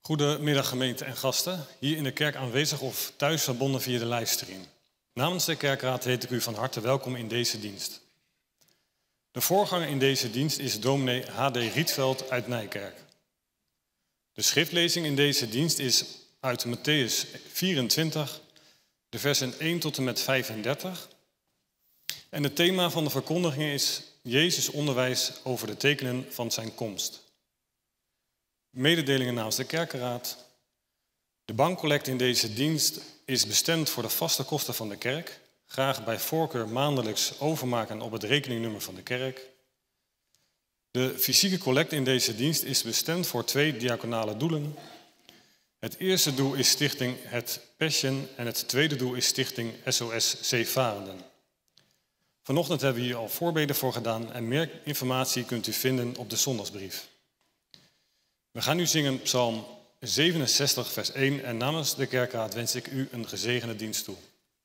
Goedemiddag gemeente en gasten, hier in de kerk aanwezig of thuis verbonden via de livestream. Namens de kerkraad heet ik u van harte welkom in deze dienst. De voorganger in deze dienst is dominee H.D. Rietveld uit Nijkerk. De schriftlezing in deze dienst is uit Mattheüs 24, de versen 1 tot en met 35. En het thema van de verkondiging is Jezus' onderwijs over de tekenen van zijn komst. Mededelingen namens de kerkenraad. De bankcollect in deze dienst is bestemd voor de vaste kosten van de kerk. Graag bij voorkeur maandelijks overmaken op het rekeningnummer van de kerk. De fysieke collect in deze dienst is bestemd voor 2 diaconale doelen. Het eerste doel is Stichting Het Passion en het tweede doel is Stichting SOS Zeevarenden. Vanochtend hebben we hier al voorbeden voor gedaan en meer informatie kunt u vinden op de zondagsbrief. We gaan nu zingen Psalm 67, vers 1 en namens de kerkraad wens ik u een gezegende dienst toe.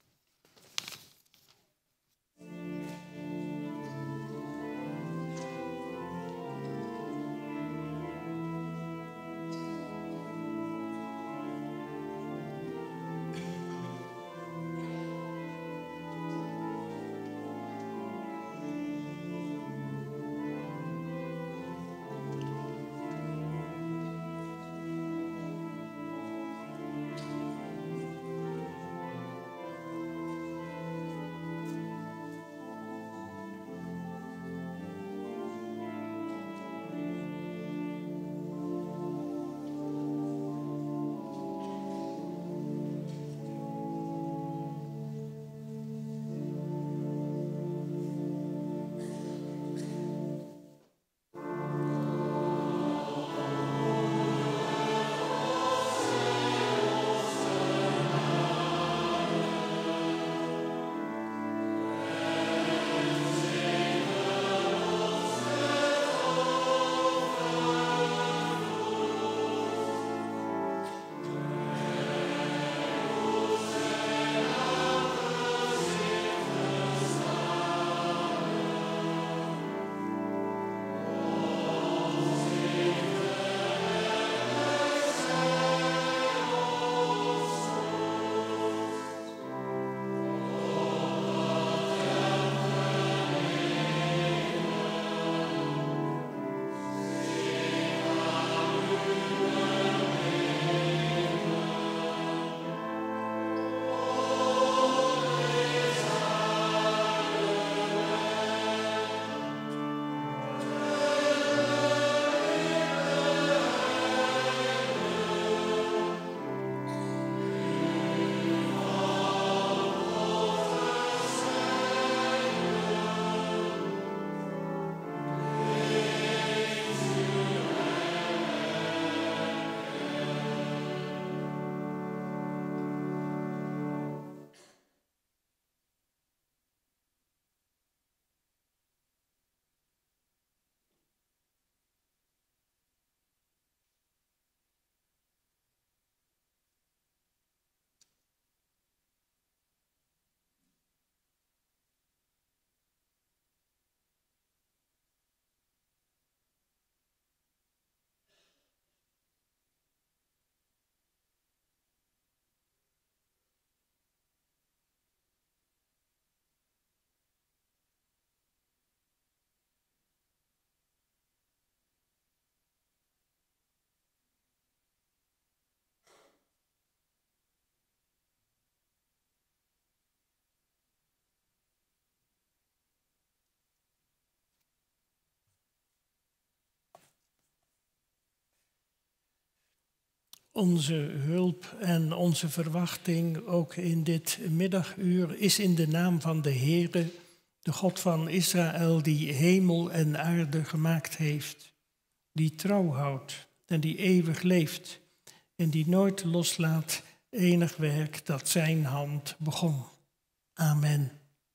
Onze hulp en onze verwachting, ook in dit middaguur, is in de naam van de Heere, de God van Israël, die hemel en aarde gemaakt heeft, die trouw houdt en die eeuwig leeft en die nooit loslaat enig werk dat zijn hand begon. Amen.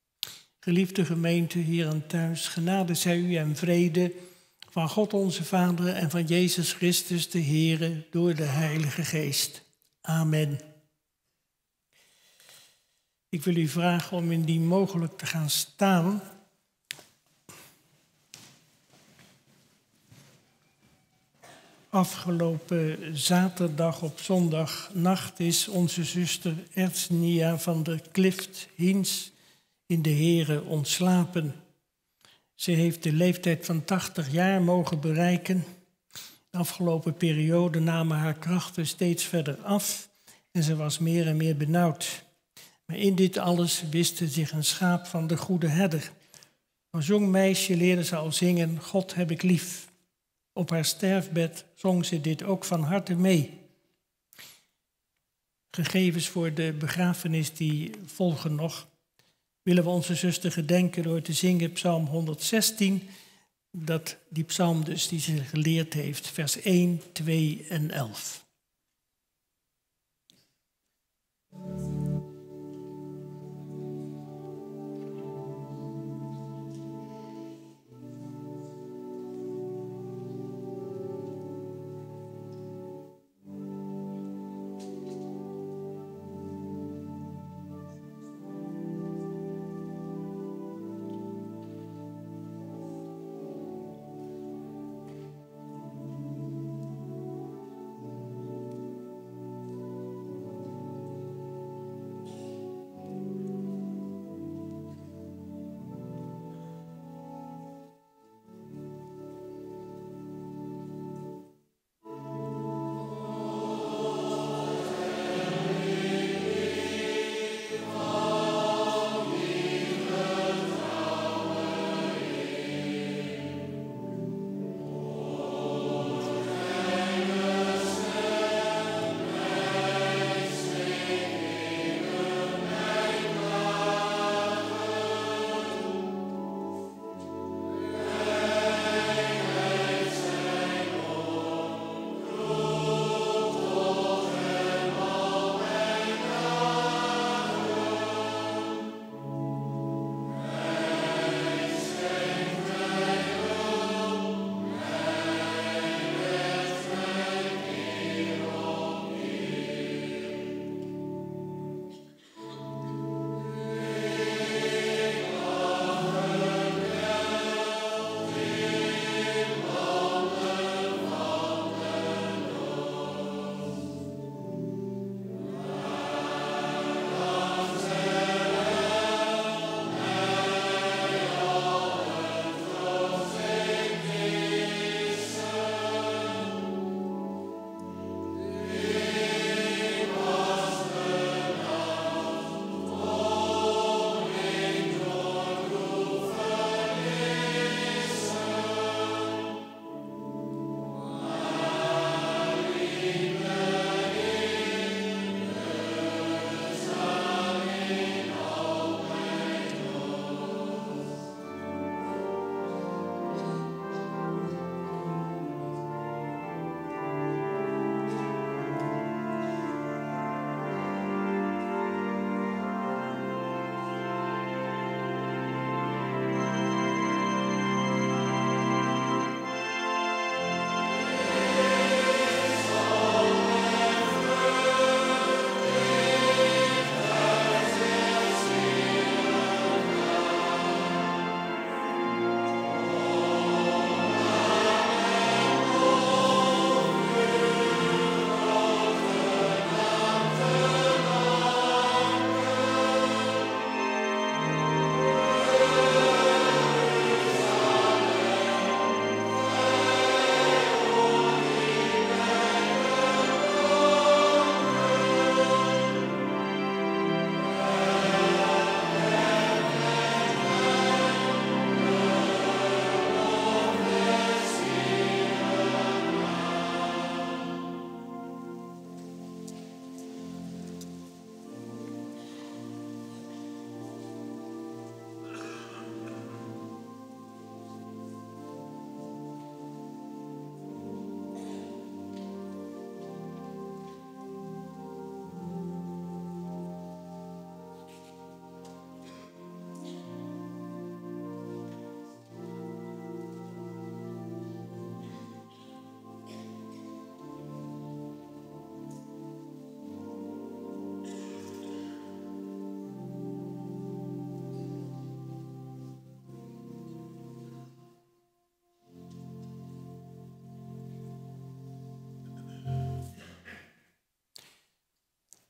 Geliefde gemeente hier en thuis, genade zij u en vrede van God onze Vader en van Jezus Christus de Heere door de Heilige Geest. Amen. Ik wil u vragen om indien mogelijk te gaan staan. Afgelopen zaterdag op zondagnacht is onze zuster Erznia van der Klift Hiens in de Here ontslapen. Ze heeft de leeftijd van 80 jaar mogen bereiken. De afgelopen periode namen haar krachten steeds verder af en ze was meer en meer benauwd. Maar in dit alles wist ze zich een schaap van de goede herder. Als jong meisje leerde ze al zingen, God heb ik lief. Op haar sterfbed zong ze dit ook van harte mee. Gegevens voor de begrafenis die volgen nog, willen we onze zuster gedenken door te zingen Psalm 116, die psalm dus die ze geleerd heeft, vers 1, 2 en 11.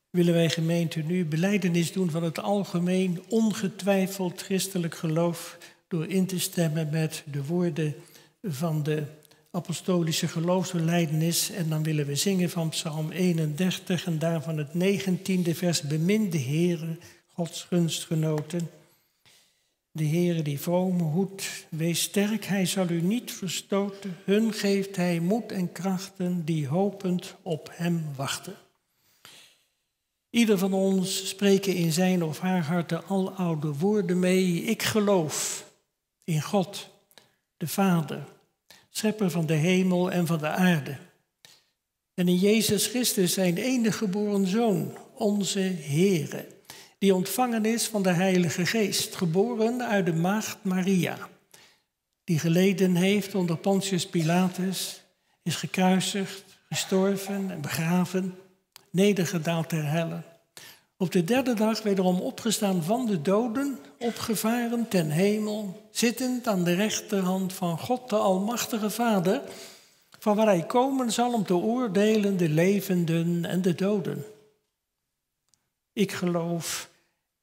willen wij gemeente nu belijdenis doen van het algemeen ongetwijfeld christelijk geloof door in te stemmen met de woorden van de apostolische geloofsbelijdenis. En dan willen we zingen van Psalm 31 en daarvan het 19e vers. Beminde Heere, Gods gunstgenoten. De Heere die vrome hoedt, wees sterk, hij zal u niet verstoten. Hun geeft hij moed en krachten die hopend op hem wachten. Ieder van ons spreken in zijn of haar hart de aloude woorden mee. Ik geloof in God, de Vader, schepper van de hemel en van de aarde. En in Jezus Christus, zijn enige geboren Zoon, onze Heere, die ontvangen is van de Heilige Geest, geboren uit de maagd Maria, die geleden heeft onder Pontius Pilatus, is gekruisigd, gestorven en begraven, nedergedaald ter helle. Op de derde dag wederom opgestaan van de doden, opgevaren ten hemel, zittend aan de rechterhand van God de Almachtige Vader, van waar hij komen zal om te oordelen de levenden en de doden. Ik geloof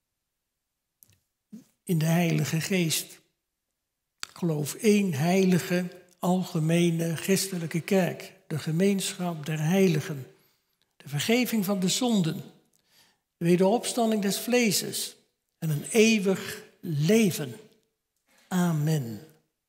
in de Heilige Geest. Ik geloof één heilige, algemene christelijke kerk, de gemeenschap der heiligen, de vergeving van de zonden, de wederopstanding des vleeses en een eeuwig leven. Amen.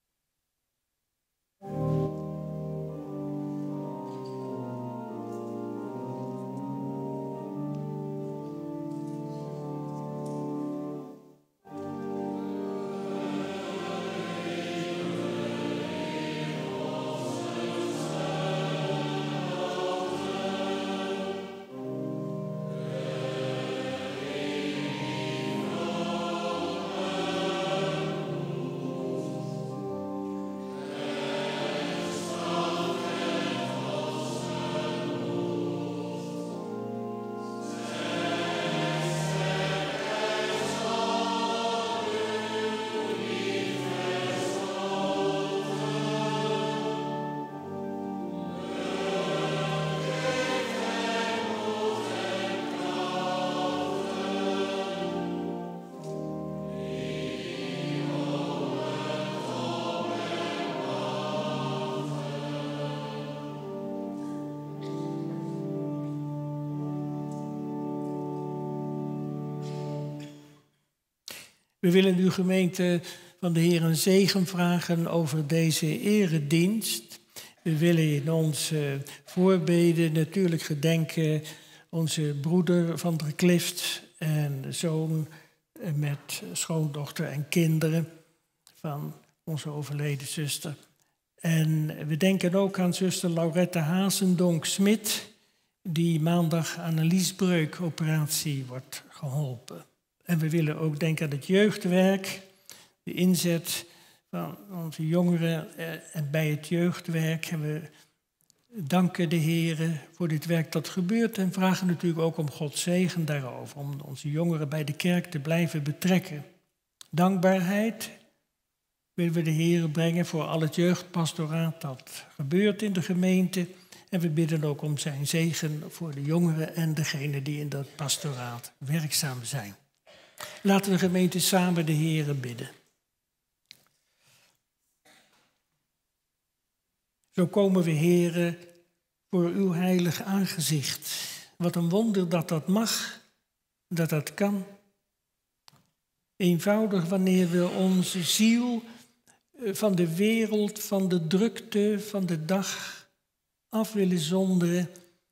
We willen uw gemeente van de Heer een zegen vragen over deze eredienst. We willen in onze voorbeden natuurlijk gedenken onze broeder van der Klift en de zoon met schoondochter en kinderen van onze overleden zuster. En we denken ook aan zuster Laurette Hazendonk-Smit, die maandag aan een liesbreukoperatie wordt geholpen. En we willen ook denken aan het jeugdwerk, de inzet van onze jongeren. En bij het jeugdwerk hebben we danken de Heer voor dit werk dat gebeurt. En vragen natuurlijk ook om Gods zegen daarover, om onze jongeren bij de kerk te blijven betrekken. Dankbaarheid willen we de Heer brengen voor al het jeugdpastoraat dat gebeurt in de gemeente. En we bidden ook om zijn zegen voor de jongeren en degenen die in dat pastoraat werkzaam zijn. Laten we gemeente samen de Heere bidden. Zo komen we, Heere, voor uw heilig aangezicht. Wat een wonder dat dat mag, dat dat kan. Eenvoudig wanneer we onze ziel van de wereld, van de drukte, van de dag af willen zonderen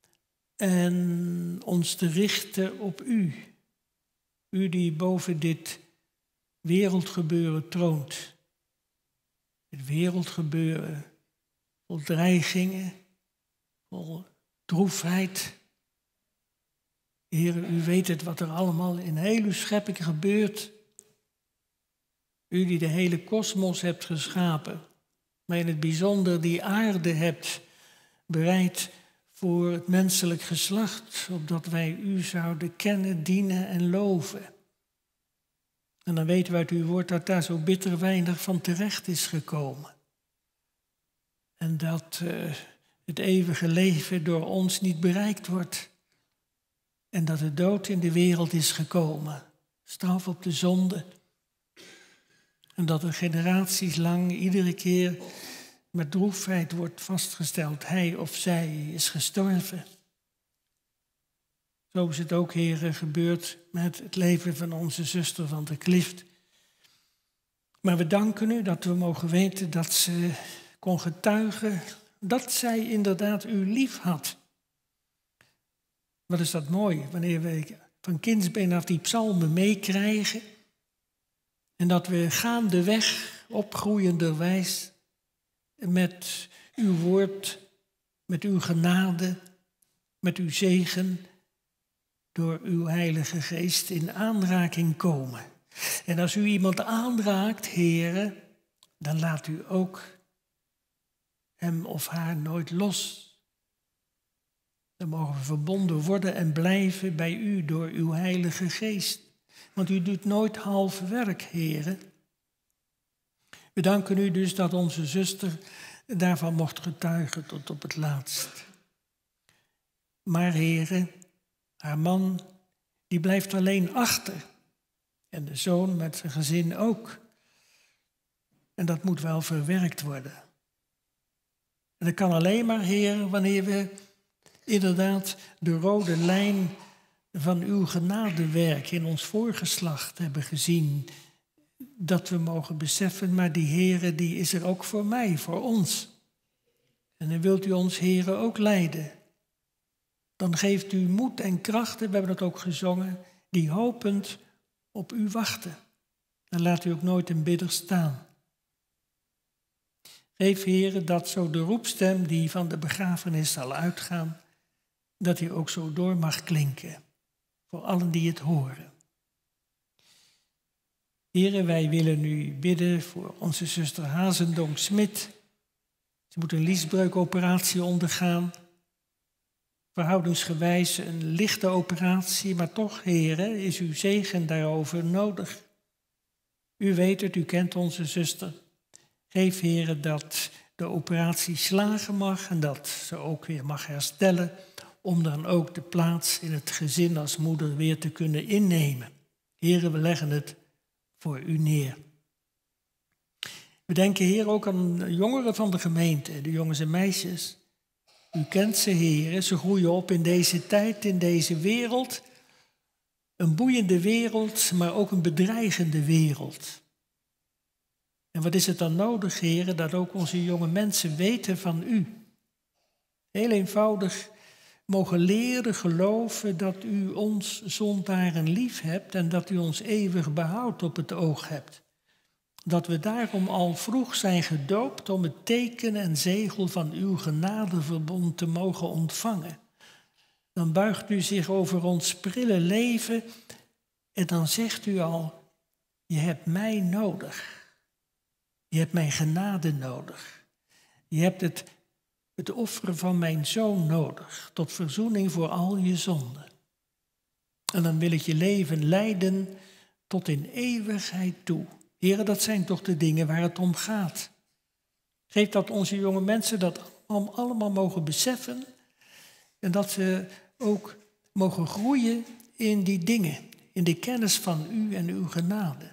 en ons te richten op u. U die boven dit wereldgebeuren troont. Het wereldgebeuren vol dreigingen, vol droefheid. Heer, u weet het wat er allemaal in heel uw schepping gebeurt. U die de hele kosmos hebt geschapen, maar in het bijzonder die aarde hebt bereid voor het menselijk geslacht, opdat wij u zouden kennen, dienen en loven. En dan weten we uit uw woord dat daar zo bitter weinig van terecht is gekomen. En dat het eeuwige leven door ons niet bereikt wordt. En dat de dood in de wereld is gekomen. Straf op de zonde. En dat er generaties lang iedere keer met droefheid wordt vastgesteld. Hij of zij is gestorven. Zo is het ook, Heere, gebeurd met het leven van onze zuster van de Klift. Maar we danken u dat we mogen weten dat ze kon getuigen dat zij inderdaad u lief had. Wat is dat mooi, wanneer we van kindsbeen af die psalmen meekrijgen. En dat we gaandeweg, opgroeienderwijs, met uw woord, met uw genade, met uw zegen, door uw Heilige Geest in aanraking komen. En als u iemand aanraakt, Heere, dan laat u ook hem of haar nooit los. Dan mogen we verbonden worden en blijven bij u door uw Heilige Geest. Want u doet nooit half werk, Heere. We danken u dus dat onze zuster daarvan mocht getuigen tot op het laatst. Maar, Heere, haar man, die blijft alleen achter. En de zoon met zijn gezin ook. En dat moet wel verwerkt worden. En dat kan alleen maar, Heer, wanneer we inderdaad de rode lijn van uw genadewerk in ons voorgeslacht hebben gezien. Dat we mogen beseffen, maar die Heere, die is er ook voor mij, voor ons. En dan wilt u ons, Heere, ook leiden. Dan geeft u moed en krachten, we hebben dat ook gezongen, die hopend op u wachten. En laat u ook nooit een bidder staan. Geef, Heere, dat zo de roepstem die van de begrafenis zal uitgaan, dat die ook zo door mag klinken, voor allen die het horen. Heere, wij willen u bidden voor onze zuster Hazendonk-Smit. Ze moet een liesbreukoperatie ondergaan. Verhoudingsgewijs een lichte operatie, maar toch, Heere, is uw zegen daarover nodig. U weet het, u kent onze zuster. Geef, Heere, dat de operatie slagen mag en dat ze ook weer mag herstellen, om dan ook de plaats in het gezin als moeder weer te kunnen innemen. Heere, we leggen het voor u neer. We denken, Heer, ook aan de jongeren van de gemeente, de jongens en meisjes. U kent ze, Heer, ze groeien op in deze tijd, in deze wereld. Een boeiende wereld, maar ook een bedreigende wereld. En wat is het dan nodig, Heer, dat ook onze jonge mensen weten van u? Heel eenvoudig mogen leren geloven dat u ons zondaren lief hebt en dat u ons eeuwig behoud op het oog hebt. Dat we daarom al vroeg zijn gedoopt om het teken en zegel van uw genadeverbond te mogen ontvangen. Dan buigt u zich over ons prille leven en dan zegt u al, je hebt mij nodig. Je hebt mijn genade nodig. Je hebt het offeren van mijn zoon nodig, tot verzoening voor al je zonden. En dan wil ik je leven leiden tot in eeuwigheid toe. Heren, dat zijn toch de dingen waar het om gaat. Geef dat onze jonge mensen dat allemaal mogen beseffen en dat ze ook mogen groeien in die dingen, in de kennis van u en uw genade.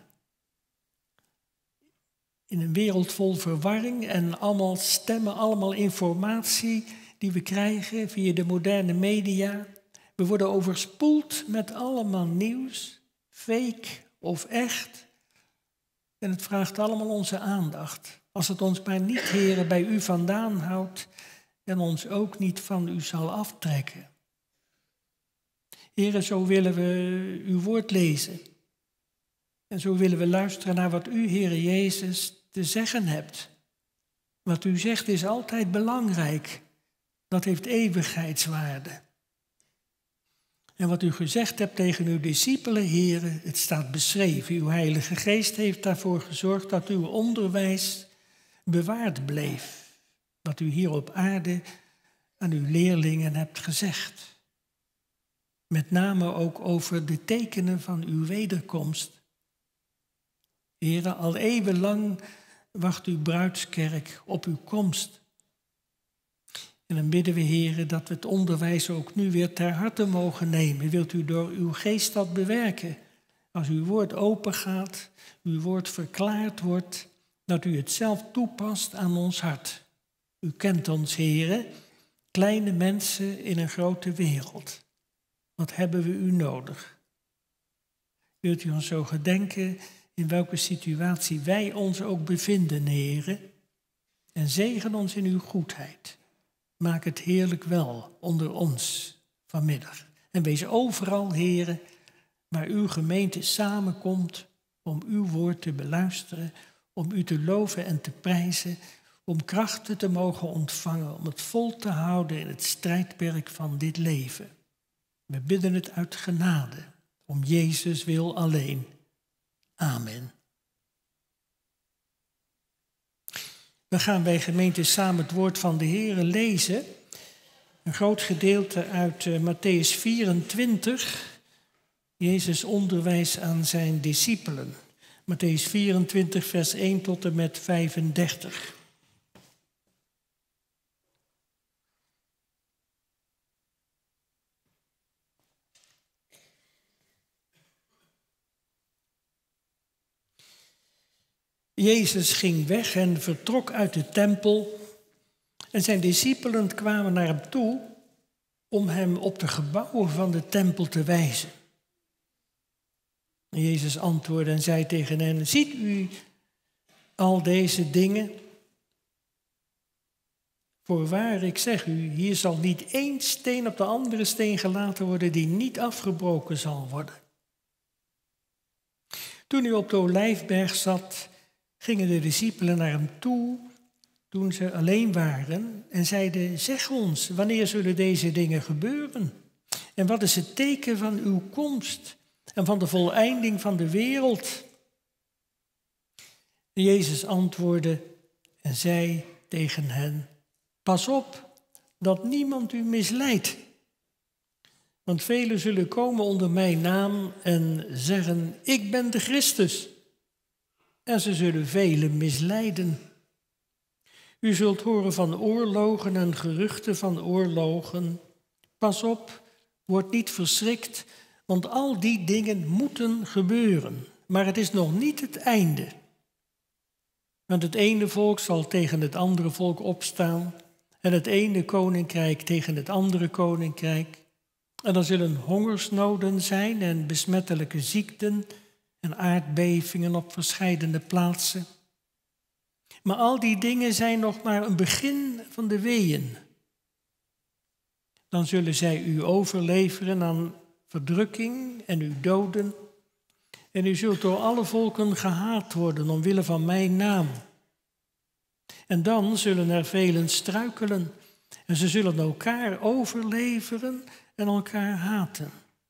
In een wereld vol verwarring en allemaal stemmen, allemaal informatie die we krijgen via de moderne media. We worden overspoeld met allemaal nieuws, fake of echt. En het vraagt allemaal onze aandacht. Als het ons maar niet, Heere, bij u vandaan houdt en ons ook niet van u zal aftrekken. Heere, zo willen we uw woord lezen. En zo willen we luisteren naar wat u, Heere Jezus, te zeggen hebt. Wat u zegt is altijd belangrijk. Dat heeft eeuwigheidswaarde. En wat u gezegd hebt tegen uw discipelen, Heere, het staat beschreven. Uw Heilige Geest heeft daarvoor gezorgd dat uw onderwijs bewaard bleef. Wat u hier op aarde aan uw leerlingen hebt gezegd. Met name ook over de tekenen van uw wederkomst. Heere, al eeuwenlang wacht uw bruidskerk op uw komst. En dan bidden we, Heere, dat we het onderwijs ook nu weer ter harte mogen nemen. Wilt u door uw geest dat bewerken? Als uw woord open gaat, uw woord verklaard wordt, dat u het zelf toepast aan ons hart. U kent ons, Heere, kleine mensen in een grote wereld. Wat hebben we u nodig? Wilt u ons zo gedenken in welke situatie wij ons ook bevinden, Heere? En zegen ons in uw goedheid. Maak het heerlijk wel onder ons vanmiddag. En wees overal, Heere, waar uw gemeente samenkomt om uw woord te beluisteren, om u te loven en te prijzen, om krachten te mogen ontvangen, om het vol te houden in het strijdperk van dit leven. We bidden het uit genade, om Jezus wil alleen. Amen. We gaan bij gemeente samen het woord van de Heere lezen. Een groot gedeelte uit Mattheüs 24. Jezus onderwijs aan zijn discipelen. Mattheüs 24, vers 1 tot en met 35. Jezus ging weg en vertrok uit de tempel. En zijn discipelen kwamen naar hem toe om hem op de gebouwen van de tempel te wijzen. En Jezus antwoordde en zei tegen hen: ziet u al deze dingen? Voorwaar, ik zeg u, hier zal niet één steen op de andere steen gelaten worden die niet afgebroken zal worden. Toen hij op de Olijfberg zat, gingen de discipelen naar hem toe toen ze alleen waren en zeiden: zeg ons, wanneer zullen deze dingen gebeuren? En wat is het teken van uw komst en van de voleinding van de wereld? En Jezus antwoordde en zei tegen hen: pas op dat niemand u misleidt. Want velen zullen komen onder mijn naam en zeggen: ik ben de Christus. En ze zullen velen misleiden. U zult horen van oorlogen en geruchten van oorlogen. Pas op, word niet verschrikt, want al die dingen moeten gebeuren. Maar het is nog niet het einde. Want het ene volk zal tegen het andere volk opstaan en het ene koninkrijk tegen het andere koninkrijk. En er zullen hongersnoden zijn en besmettelijke ziekten en aardbevingen op verscheidene plaatsen. Maar al die dingen zijn nog maar een begin van de weeën. Dan zullen zij u overleveren aan verdrukking en u doden. En u zult door alle volken gehaat worden omwille van mijn naam. En dan zullen er velen struikelen en ze zullen elkaar overleveren en elkaar haten.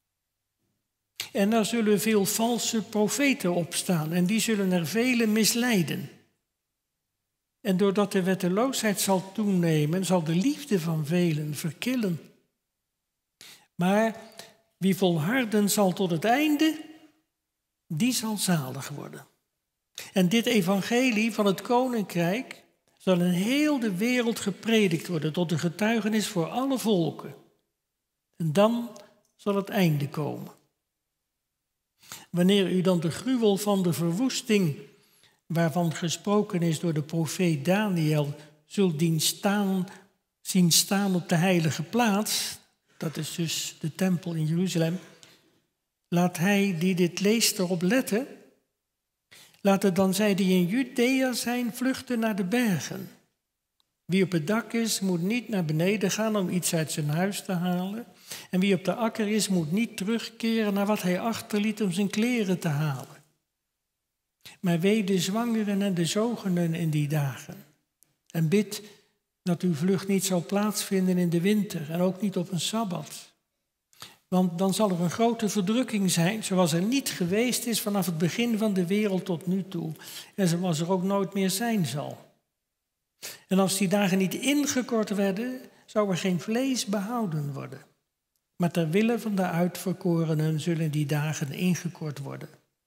En er zullen veel valse profeten opstaan en die zullen er velen misleiden. En doordat de wetteloosheid zal toenemen, zal de liefde van velen verkillen. Maar wie volharden zal tot het einde, die zal zalig worden. En dit evangelie van het koninkrijk zal in heel de wereld gepredikt worden tot een getuigenis voor alle volken. En dan zal het einde komen. Wanneer u dan de gruwel van de verwoesting, waarvan gesproken is door de profeet Daniel, zult zien staan op de heilige plaats, dat is dus de tempel in Jeruzalem, laat hij die dit leest erop letten. Laat het dan zij die in Judea zijn vluchten naar de bergen. Wie op het dak is, moet niet naar beneden gaan om iets uit zijn huis te halen. En wie op de akker is, moet niet terugkeren naar wat hij achterliet om zijn kleren te halen. Maar wee de zwangeren en de zogenen in die dagen. En bid dat uw vlucht niet zal plaatsvinden in de winter en ook niet op een sabbat. Want dan zal er een grote verdrukking zijn, zoals er niet geweest is vanaf het begin van de wereld tot nu toe. En zoals er ook nooit meer zijn zal. En als die dagen niet ingekort werden, zou er geen vlees behouden worden. Maar ter wille van de uitverkorenen zullen die dagen ingekort worden.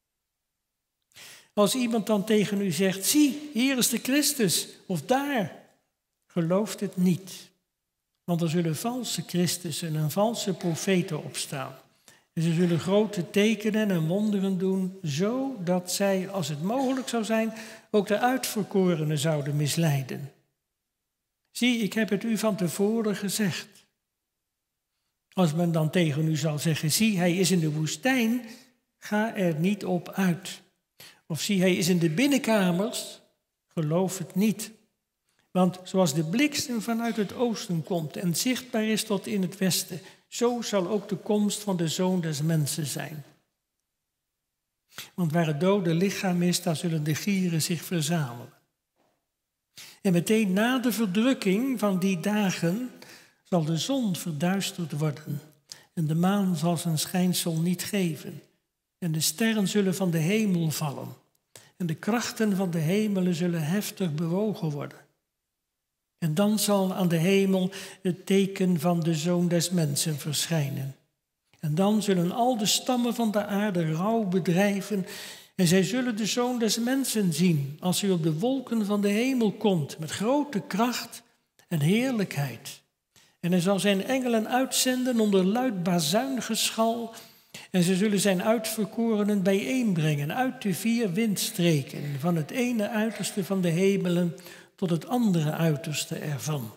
Als iemand dan tegen u zegt: zie, hier is de Christus, of daar, gelooft het niet. Want er zullen valse Christussen en valse profeten opstaan. En ze zullen grote tekenen en wonderen doen, zodat zij, als het mogelijk zou zijn, ook de uitverkorenen zouden misleiden. Zie, ik heb het u van tevoren gezegd. Als men dan tegen u zal zeggen, zie, hij is in de woestijn, ga er niet op uit. Of zie, hij is in de binnenkamers, geloof het niet. Want zoals de bliksem vanuit het oosten komt en zichtbaar is tot in het westen, zo zal ook de komst van de Zoon des Mensen zijn. Want waar het dode lichaam is, daar zullen de gieren zich verzamelen. En meteen na de verdrukking van die dagen zal de zon verduisterd worden en de maan zal zijn schijnsel niet geven. En de sterren zullen van de hemel vallen en de krachten van de hemelen zullen heftig bewogen worden. En dan zal aan de hemel het teken van de Zoon des Mensen verschijnen. En dan zullen al de stammen van de aarde rouw bedrijven en zij zullen de Zoon des Mensen zien als hij op de wolken van de hemel komt met grote kracht en heerlijkheid. En hij zal zijn engelen uitzenden onder luid bazuingeschal en ze zullen zijn uitverkorenen bijeenbrengen uit de 4 windstreken, van het ene uiterste van de hemelen tot het andere uiterste ervan.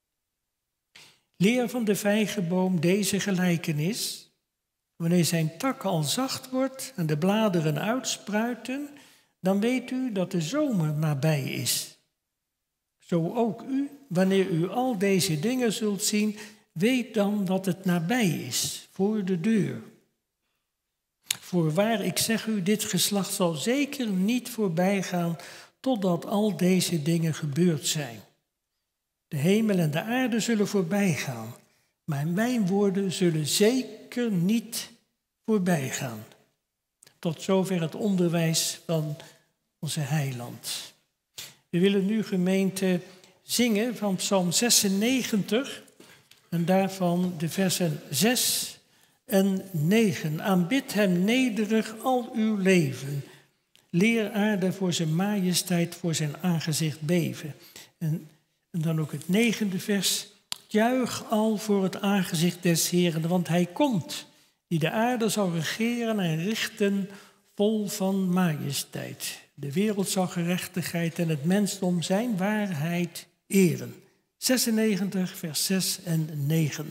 Leer van de vijgenboom deze gelijkenis. Wanneer zijn tak al zacht wordt en de bladeren uitspruiten, dan weet u dat de zomer nabij is. Zo ook u, wanneer u al deze dingen zult zien, weet dan dat het nabij is, voor de deur. Voorwaar, ik zeg u, dit geslacht zal zeker niet voorbij gaan totdat al deze dingen gebeurd zijn. De hemel en de aarde zullen voorbij gaan, maar mijn woorden zullen zeker niet voorbij gaan. Tot zover het onderwijs van onze heiland. We willen nu, gemeente, zingen van Psalm 96 en daarvan de versen 6 en 9. Aanbid hem nederig al uw leven. Leer aarde voor zijn majesteit, voor zijn aangezicht beven. En dan ook het 9e vers. Juich al voor het aangezicht des Heeren, want hij komt, die de aarde zal regeren en richten vol van majesteit. De wereld zal gerechtigheid en het mensdom zijn waarheid eren. 96, vers 6 en 9.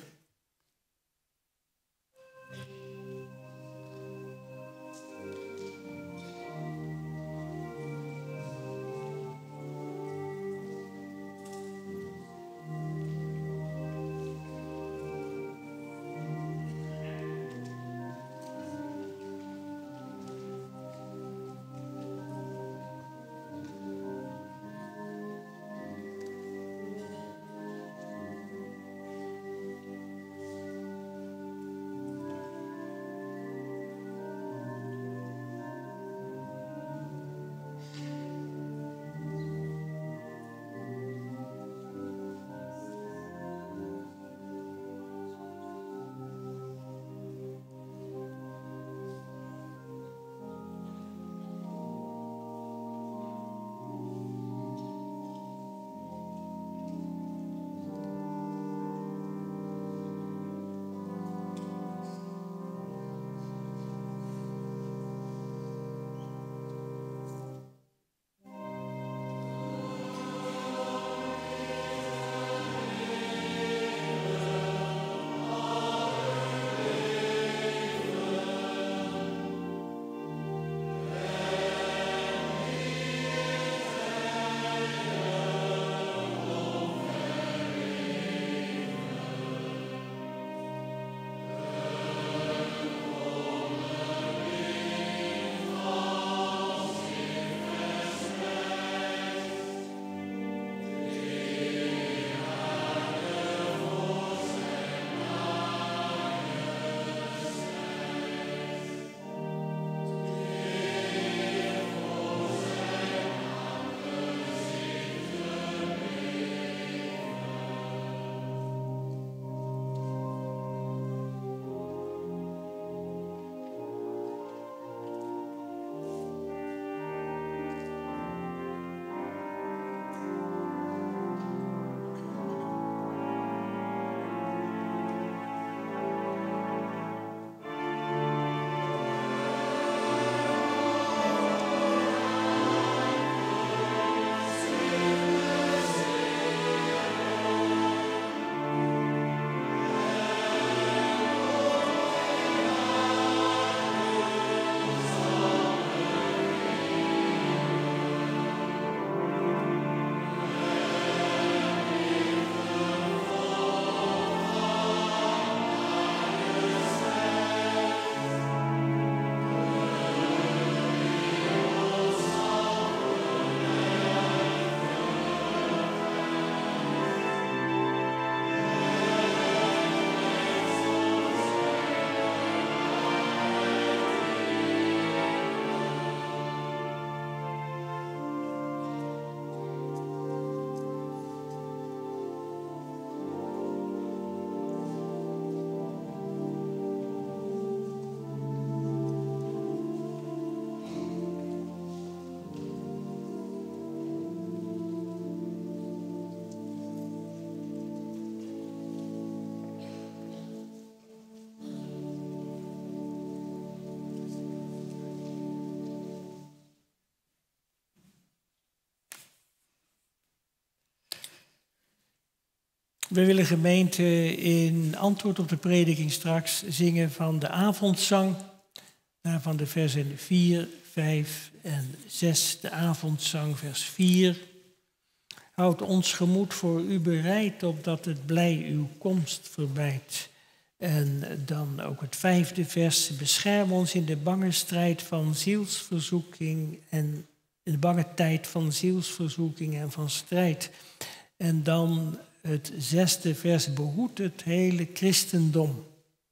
We willen gemeente in antwoord op de prediking straks zingen van de avondzang. Daarvan de versen 4, 5 en 6. De avondzang, vers 4. Houd ons gemoed voor u bereid, opdat het blij uw komst verbeidt. En dan ook het 5e vers. Bescherm ons in de bange strijd van zielsverzoeking en in de bange tijd van zielsverzoeking en van strijd. En dan het 6e vers. Behoed het hele christendom.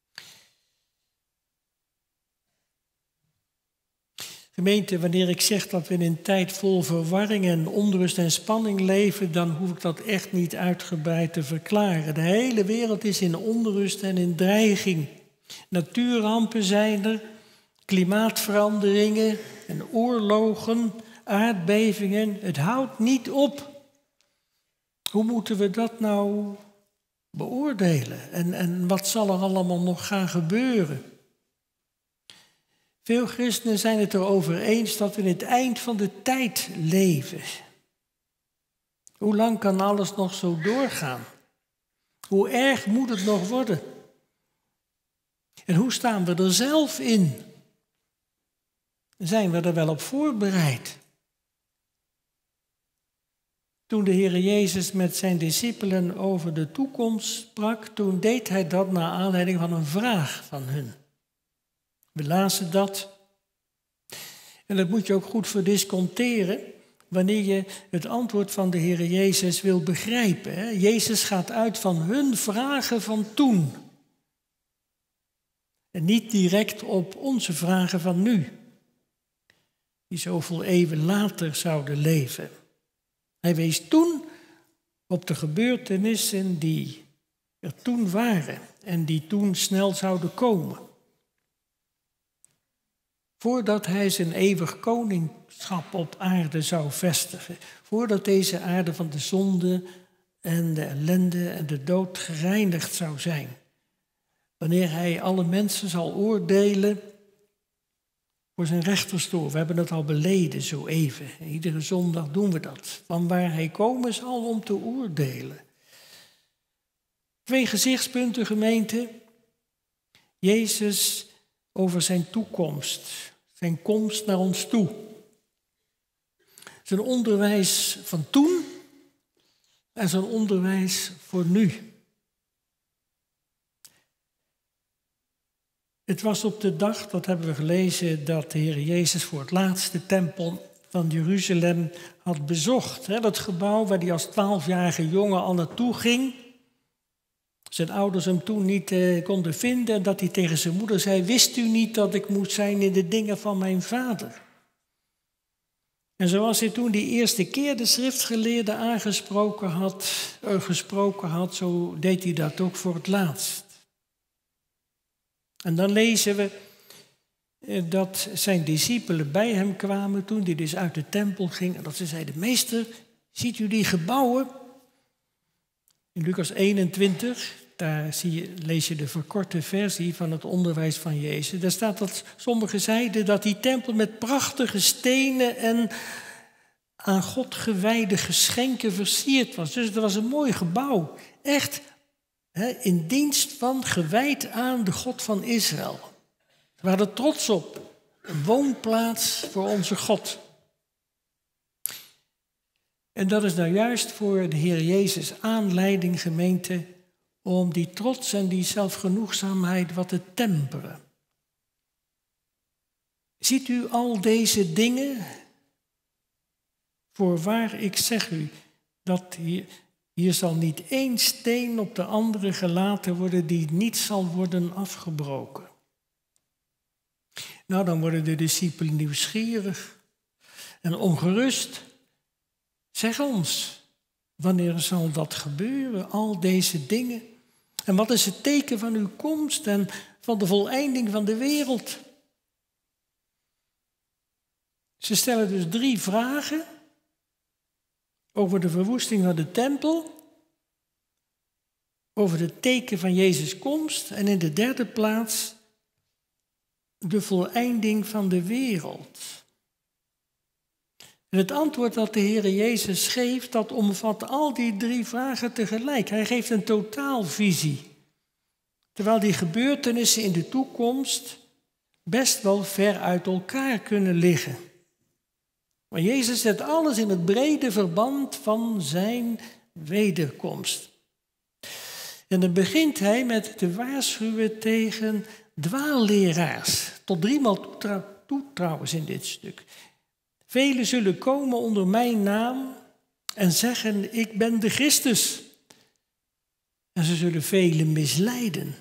Gemeente, wanneer ik zeg dat we in een tijd vol verwarring en onrust en spanning leven, dan hoef ik dat echt niet uitgebreid te verklaren. De hele wereld is in onrust en in dreiging. Natuurrampen zijn er, klimaatveranderingen en oorlogen, aardbevingen. Het houdt niet op. Hoe moeten we dat nou beoordelen? En wat zal er allemaal nog gaan gebeuren? Veel christenen zijn het erover eens dat we in het eind van de tijd leven. Hoe lang kan alles nog zo doorgaan? Hoe erg moet het nog worden? En hoe staan we er zelf in? Zijn we er wel op voorbereid? Toen de Heer Jezus met zijn discipelen over de toekomst sprak, toen deed hij dat naar aanleiding van een vraag van hun. We lazen dat. En dat moet je ook goed verdisconteren wanneer je het antwoord van de Heer Jezus wil begrijpen. Hè? Jezus gaat uit van hun vragen van toen. En niet direct op onze vragen van nu. Die zoveel eeuwen later zouden leven. Hij wees toen op de gebeurtenissen die er toen waren en die toen snel zouden komen. Voordat hij zijn eeuwig koningschap op aarde zou vestigen. Voordat deze aarde van de zonde en de ellende en de dood gereinigd zou zijn. Wanneer hij alle mensen zal oordelen voor zijn rechterstoel. We hebben het al beleden zo even. Iedere zondag doen we dat. Van waar hij komen zal om te oordelen. 2 gezichtspunten, gemeente. Jezus over zijn toekomst. Zijn komst naar ons toe. Zijn onderwijs van toen en zijn onderwijs voor nu. Het was op de dag, dat hebben we gelezen, dat de Heer Jezus voor het laatst de tempel van Jeruzalem had bezocht. Dat gebouw waar hij als 12-jarige jongen al naartoe ging. Zijn ouders hem toen niet konden vinden en dat hij tegen zijn moeder zei: wist u niet dat ik moet zijn in de dingen van mijn vader? En zoals hij toen die eerste keer de schriftgeleerde gesproken had, zo deed hij dat ook voor het laatst. En dan lezen we dat zijn discipelen bij hem kwamen toen hij dus uit de tempel ging. En dat ze zeiden: meester, ziet u die gebouwen? In Lucas 21, daar lees je de verkorte versie van het onderwijs van Jezus. Daar staat dat sommigen zeiden dat die tempel met prachtige stenen en aan God gewijde geschenken versierd was. Dus het was een mooi gebouw. Echt in dienst van, gewijd aan de God van Israël. We waren er trots op. Een woonplaats voor onze God. En dat is nou juist voor de Heer Jezus aanleiding, gemeente, om die trots en die zelfgenoegzaamheid wat te temperen. Ziet u al deze dingen? Voorwaar, ik zeg u, dat hier zal niet één steen op de andere gelaten worden die niet zal worden afgebroken. Nou, dan worden de discipelen nieuwsgierig en ongerust. Zeg ons, wanneer zal dat gebeuren, al deze dingen? En wat is het teken van uw komst en van de voleinding van de wereld? Ze stellen dus 3 vragen over de verwoesting van de tempel, over het teken van Jezus' komst en in de 3e plaats de voleinding van de wereld. En het antwoord dat de Heer Jezus geeft, dat omvat al die 3 vragen tegelijk. Hij geeft een totaalvisie. Terwijl die gebeurtenissen in de toekomst best wel ver uit elkaar kunnen liggen. Maar Jezus zet alles in het brede verband van zijn wederkomst. En dan begint hij met te waarschuwen tegen dwaalleraars. Tot 3 maal toe trouwens in dit stuk. Velen zullen komen onder mijn naam en zeggen, ik ben de Christus. En ze zullen velen misleiden.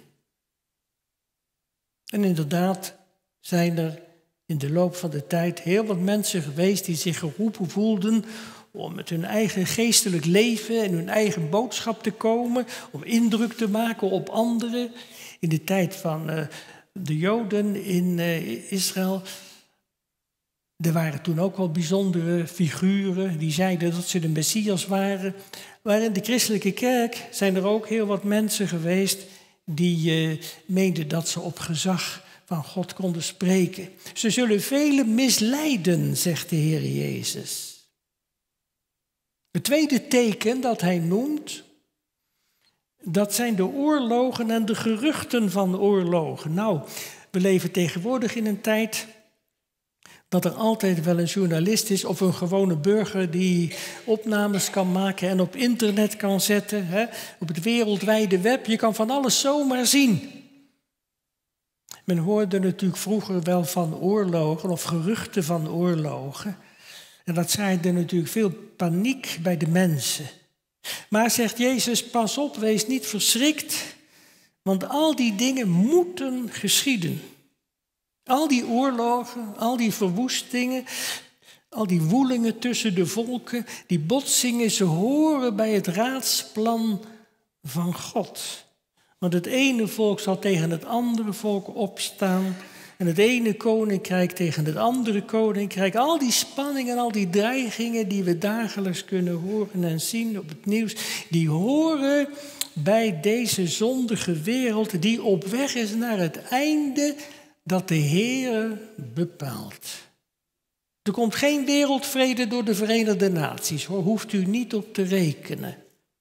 En inderdaad zijn er in de loop van de tijd heel wat mensen geweest die zich geroepen voelden om met hun eigen geestelijk leven en hun eigen boodschap te komen, om indruk te maken op anderen. In de tijd van de Joden in Israël, er waren toen ook wel bijzondere figuren die zeiden dat ze de Messias waren. Maar in de christelijke kerk zijn er ook heel wat mensen geweest die meenden dat ze op gezag van God konden spreken. Ze zullen velen misleiden, zegt de Heer Jezus. Het tweede teken dat hij noemt, dat zijn de oorlogen en de geruchten van oorlogen. Nou, we leven tegenwoordig in een tijd dat er altijd wel een journalist is of een gewone burger die opnames kan maken en op internet kan zetten, hè, op het wereldwijde web. Je kan van alles zomaar zien. Men hoorde natuurlijk vroeger wel van oorlogen of geruchten van oorlogen. En dat zaaide natuurlijk veel paniek bij de mensen. Maar zegt Jezus, pas op, wees niet verschrikt, want al die dingen moeten geschieden. Al die oorlogen, al die verwoestingen, al die woelingen tussen de volken, die botsingen, ze horen bij het raadsplan van God. Want het ene volk zal tegen het andere volk opstaan en het ene koninkrijk tegen het andere koninkrijk. Al die spanningen, al die dreigingen die we dagelijks kunnen horen en zien op het nieuws, die horen bij deze zondige wereld die op weg is naar het einde dat de Heer bepaalt. Er komt geen wereldvrede door de Verenigde Naties, hoor, hoeft u niet op te rekenen.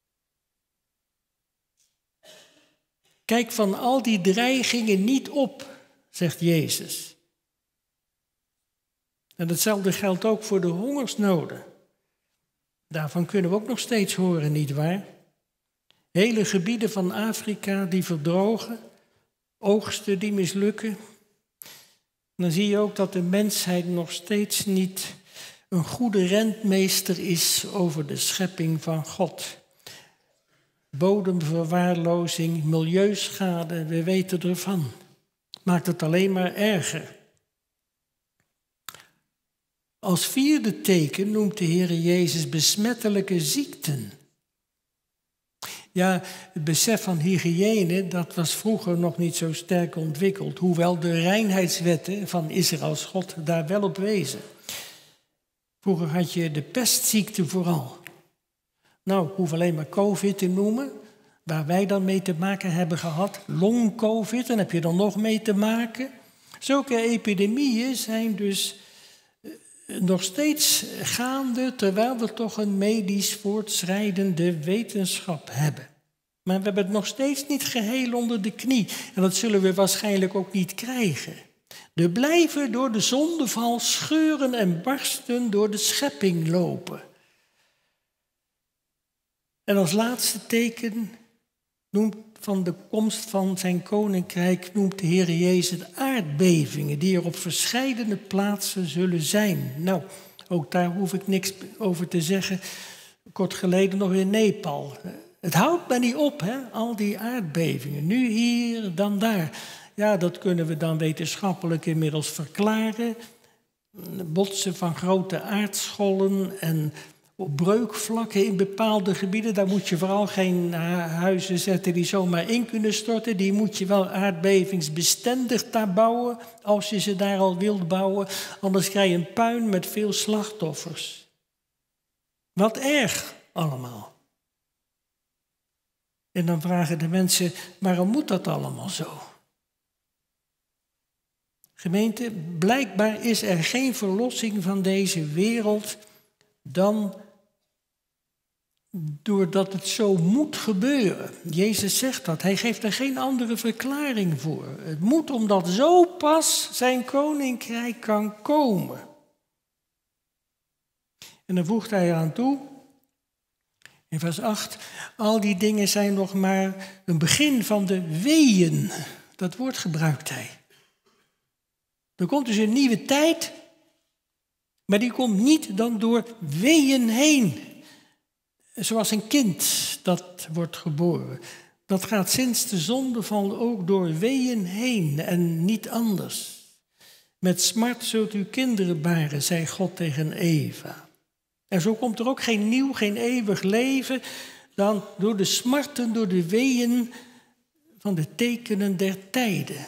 Kijk van al die dreigingen niet op, zegt Jezus. En hetzelfde geldt ook voor de hongersnoden. Daarvan kunnen we ook nog steeds horen, nietwaar? Hele gebieden van Afrika die verdrogen, oogsten die mislukken. Dan zie je ook dat de mensheid nog steeds niet een goede rentmeester is over de schepping van God. Bodemverwaarlozing, milieuschade, we weten ervan. Maakt het alleen maar erger. Als vierde teken noemt de Heer Jezus besmettelijke ziekten. Ja, het besef van hygiëne, dat was vroeger nog niet zo sterk ontwikkeld. Hoewel de reinheidswetten van Israëls God daar wel op wezen. Vroeger had je de pestziekte vooral. Nou, ik hoef alleen maar COVID te noemen, waar wij dan mee te maken hebben gehad. Long-COVID, daar heb je dan nog mee te maken. Zulke epidemieën zijn dus nog steeds gaande, terwijl we toch een medisch voortschrijdende wetenschap hebben. Maar we hebben het nog steeds niet geheel onder de knie. En dat zullen we waarschijnlijk ook niet krijgen. Er blijven door de zondeval scheuren en barsten door de schepping lopen. En als laatste teken van de komst van zijn koninkrijk noemt de Heer Jezus aardbevingen die er op verscheidene plaatsen zullen zijn. Nou, ook daar hoef ik niks over te zeggen. Kort geleden nog in Nepal. Het houdt maar niet op, hè? Al die aardbevingen. Nu hier, dan daar. Ja, dat kunnen we dan wetenschappelijk inmiddels verklaren. Botsen van grote aardschollen en op breukvlakken in bepaalde gebieden, daar moet je vooral geen huizen zetten die zomaar in kunnen storten. Die moet je wel aardbevingsbestendig daar bouwen, als je ze daar al wilt bouwen. Anders krijg je een puin met veel slachtoffers. Wat erg allemaal. En dan vragen de mensen, waarom moet dat allemaal zo? Gemeente, blijkbaar is er geen verlossing van deze wereld dan doordat het zo moet gebeuren. Jezus zegt dat, hij geeft er geen andere verklaring voor. Het moet omdat zo pas zijn koninkrijk kan komen. En dan voegt hij eraan toe, in vers 8, al die dingen zijn nog maar een begin van de weeën. Dat woord gebruikt hij. Er komt dus een nieuwe tijd, maar die komt niet dan door weeën heen. Zoals een kind dat wordt geboren. Dat gaat sinds de zondeval ook door weeën heen en niet anders. Met smart zult u kinderen baren, zei God tegen Eva. En zo komt er ook geen nieuw, geen eeuwig leven dan door de smarten, door de weeën van de tekenen der tijden.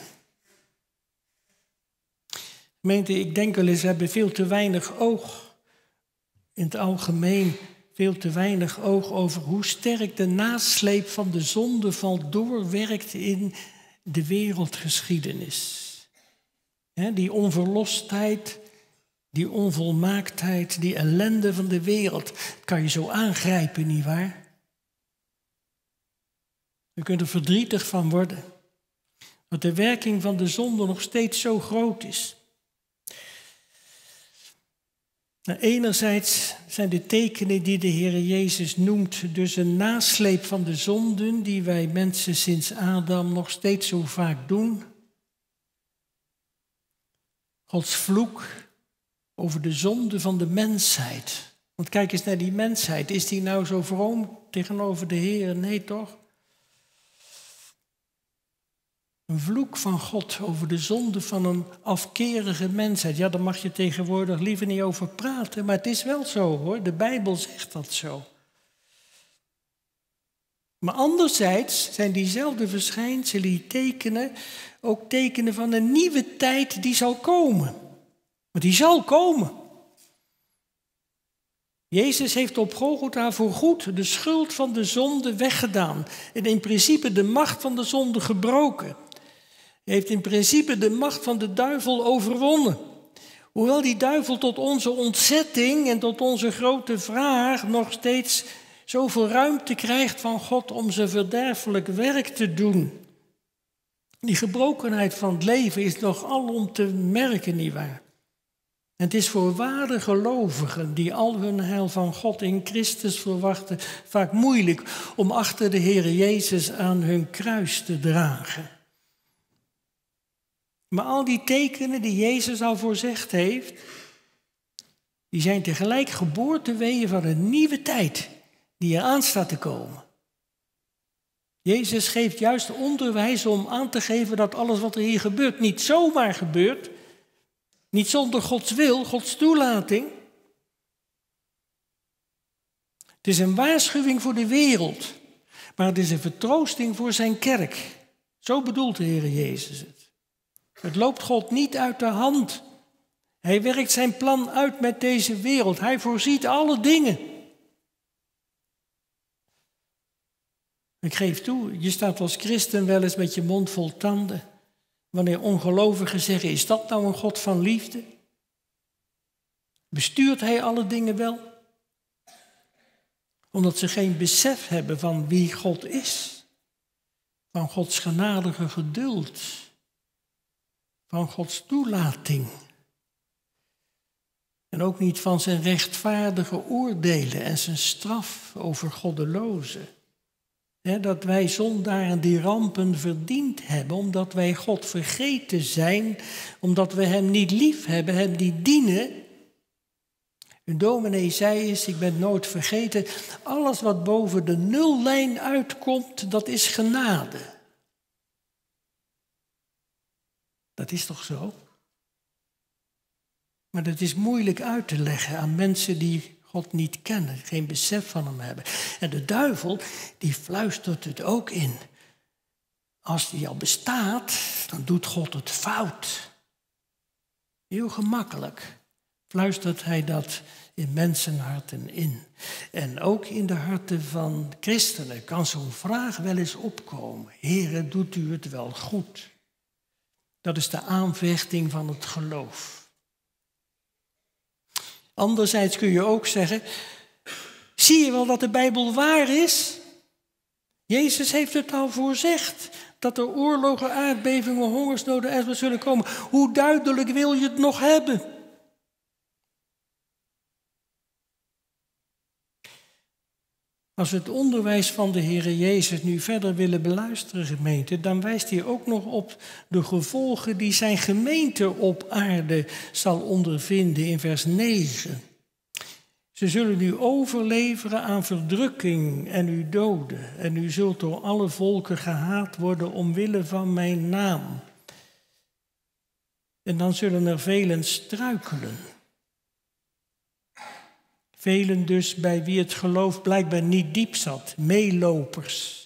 Gemeente, ik denk wel eens, we hebben veel te weinig oog, in het algemeen veel te weinig oog over hoe sterk de nasleep van de zondeval doorwerkt in de wereldgeschiedenis. Die onverlostheid, die onvolmaaktheid, die ellende van de wereld, dat kan je zo aangrijpen, nietwaar? Je kunt er verdrietig van worden. Dat de werking van de zonde nog steeds zo groot is. Nou, enerzijds zijn de tekenen die de Heer Jezus noemt dus een nasleep van de zonden die wij mensen sinds Adam nog steeds zo vaak doen. Gods vloek over de zonde van de mensheid. Want kijk eens naar die mensheid. Is die nou zo vroom tegenover de Heer? Nee, toch? Een vloek van God over de zonde van een afkerige mensheid. Ja, daar mag je tegenwoordig liever niet over praten, maar het is wel zo hoor. De Bijbel zegt dat zo. Maar anderzijds zijn diezelfde verschijnselen, die tekenen, ook tekenen van een nieuwe tijd die zal komen. Maar die zal komen. Jezus heeft op Golgotha voorgoed de schuld van de zonde weggedaan. En in principe de macht van de zonde gebroken. Hij heeft in principe de macht van de duivel overwonnen. Hoewel die duivel tot onze ontzetting en tot onze grote vraag nog steeds zoveel ruimte krijgt van God om zijn verderfelijk werk te doen. Die gebrokenheid van het leven is nog alom te merken, nietwaar? En het is voor ware gelovigen die al hun heil van God in Christus verwachten vaak moeilijk om achter de Heer Jezus aan hun kruis te dragen. Maar al die tekenen die Jezus al voorzegd heeft, die zijn tegelijk geboorteweeën van een nieuwe tijd die eraan staat te komen. Jezus geeft juist onderwijs om aan te geven dat alles wat er hier gebeurt niet zomaar gebeurt, niet zonder Gods wil, Gods toelating. Het is een waarschuwing voor de wereld, maar het is een vertroosting voor zijn kerk. Zo bedoelt de Heer Jezus het. Het loopt God niet uit de hand. Hij werkt zijn plan uit met deze wereld. Hij voorziet alle dingen. Ik geef toe, je staat als christen wel eens met je mond vol tanden. Wanneer ongelovigen zeggen, is dat nou een God van liefde? Bestuurt hij alle dingen wel? Omdat ze geen besef hebben van wie God is. Van Gods genadige geduld. Van Gods toelating. En ook niet van zijn rechtvaardige oordelen en zijn straf over goddelozen. Dat wij zondaren die rampen verdiend hebben, omdat wij God vergeten zijn, omdat we hem niet lief hebben, hem niet dienen. Een dominee zei eens, ik ben nooit vergeten, alles wat boven de nullijn uitkomt, dat is genade. Dat is toch zo? Maar dat is moeilijk uit te leggen aan mensen die God niet kennen, geen besef van hem hebben. En de duivel, die fluistert het ook in. Als die al bestaat, dan doet God het fout. Heel gemakkelijk fluistert hij dat in mensenharten in. En ook in de harten van christenen kan zo'n vraag wel eens opkomen. Heere, doet u het wel goed? Dat is de aanvechting van het geloof. Anderzijds kun je ook zeggen, zie je wel dat de Bijbel waar is? Jezus heeft het al voorzegd, dat er oorlogen, aardbevingen, hongersnoden enzovoort zullen komen. Hoe duidelijk wil je het nog hebben? Als we het onderwijs van de Heere Jezus nu verder willen beluisteren, gemeente, dan wijst hij ook nog op de gevolgen die zijn gemeente op aarde zal ondervinden in vers 9. Ze zullen u overleveren aan verdrukking en u doden. En u zult door alle volken gehaat worden omwille van mijn naam. En dan zullen er velen struikelen. Velen dus bij wie het geloof blijkbaar niet diep zat, meelopers.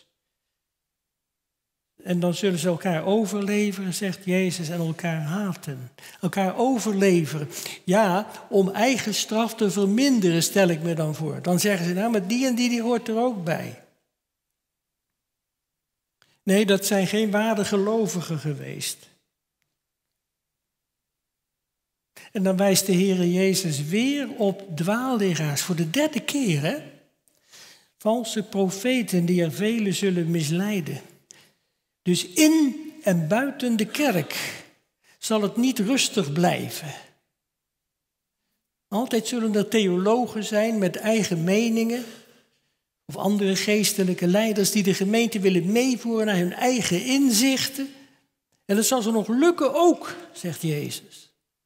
En dan zullen ze elkaar overleveren, zegt Jezus, en elkaar haten. Elkaar overleveren. Ja, om eigen straf te verminderen, stel ik me dan voor. Dan zeggen ze, nou, maar die en die hoort er ook bij. Nee, dat zijn geen ware gelovigen geweest. En dan wijst de Heere Jezus weer op dwaalleraars, voor de derde keer, hè? Valse profeten die er velen zullen misleiden. Dus in en buiten de kerk zal het niet rustig blijven. Altijd zullen er theologen zijn met eigen meningen, of andere geestelijke leiders die de gemeente willen meevoeren naar hun eigen inzichten. En dat zal ze nog lukken ook, zegt Jezus.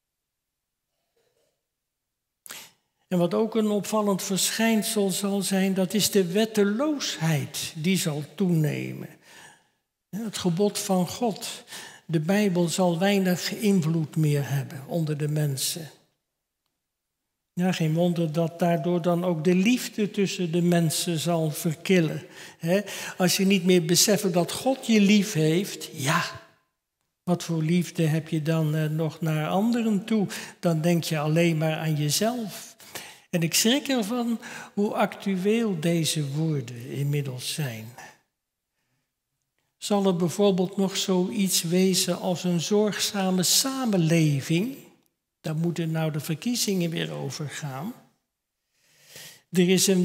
En wat ook een opvallend verschijnsel zal zijn, dat is de wetteloosheid die zal toenemen. Het gebod van God, de Bijbel zal weinig invloed meer hebben onder de mensen. Ja, geen wonder dat daardoor dan ook de liefde tussen de mensen zal verkillen. Als je niet meer beseft dat God je lief heeft, ja, wat voor liefde heb je dan nog naar anderen toe? Dan denk je alleen maar aan jezelf. En ik schrik ervan hoe actueel deze woorden inmiddels zijn. Zal er bijvoorbeeld nog zoiets wezen als een zorgzame samenleving? Daar moeten nou de verkiezingen weer over gaan. Er is een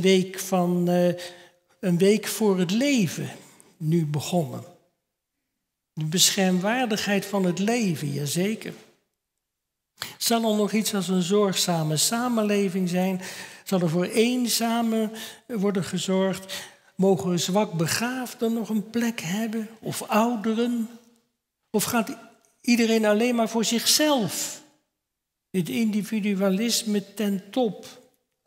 week voor het leven nu begonnen. De beschermwaardigheid van het leven, jazeker. Zal er nog iets als een zorgzame samenleving zijn? Zal er voor eenzamen worden gezorgd? Mogen zwakbegaafden nog een plek hebben? Of ouderen? Of gaat iedereen alleen maar voor zichzelf? Het individualisme ten top.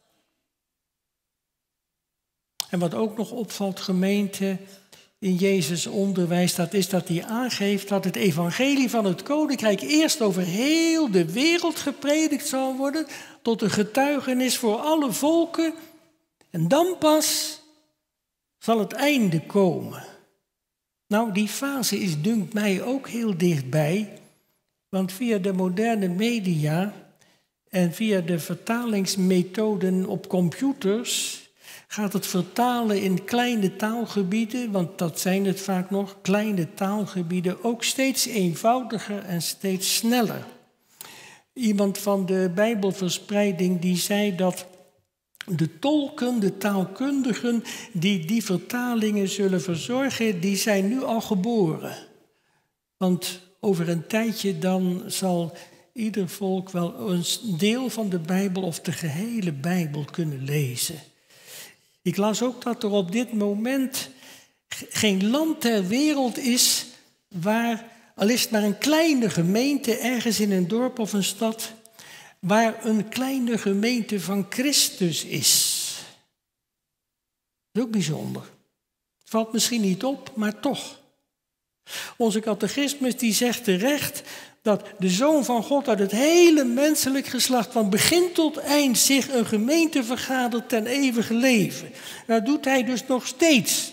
En wat ook nog opvalt, gemeente, in Jezus' onderwijs, dat is dat hij aangeeft dat het evangelie van het koninkrijk eerst over heel de wereld gepredikt zal worden, tot een getuigenis voor alle volken. En dan pas zal het einde komen. Nou, die fase is, dunkt mij, ook heel dichtbij, want via de moderne media en via de vertalingsmethoden op computers gaat het vertalen in kleine taalgebieden, want dat zijn het vaak nog, kleine taalgebieden, ook steeds eenvoudiger en steeds sneller. Iemand van de Bijbelverspreiding die zei dat de tolken, de taalkundigen die vertalingen zullen verzorgen, die zijn nu al geboren. Want over een tijdje dan zal ieder volk wel een deel van de Bijbel of de gehele Bijbel kunnen lezen. Ik las ook dat er op dit moment geen land ter wereld is waar, al is het maar een kleine gemeente ergens in een dorp of een stad, waar een kleine gemeente van Christus is. Dat is ook bijzonder. Het valt misschien niet op, maar toch. Onze catechismus die zegt terecht dat de Zoon van God uit het hele menselijk geslacht van begin tot eind zich een gemeente vergadert ten eeuwige leven. Dat doet hij dus nog steeds.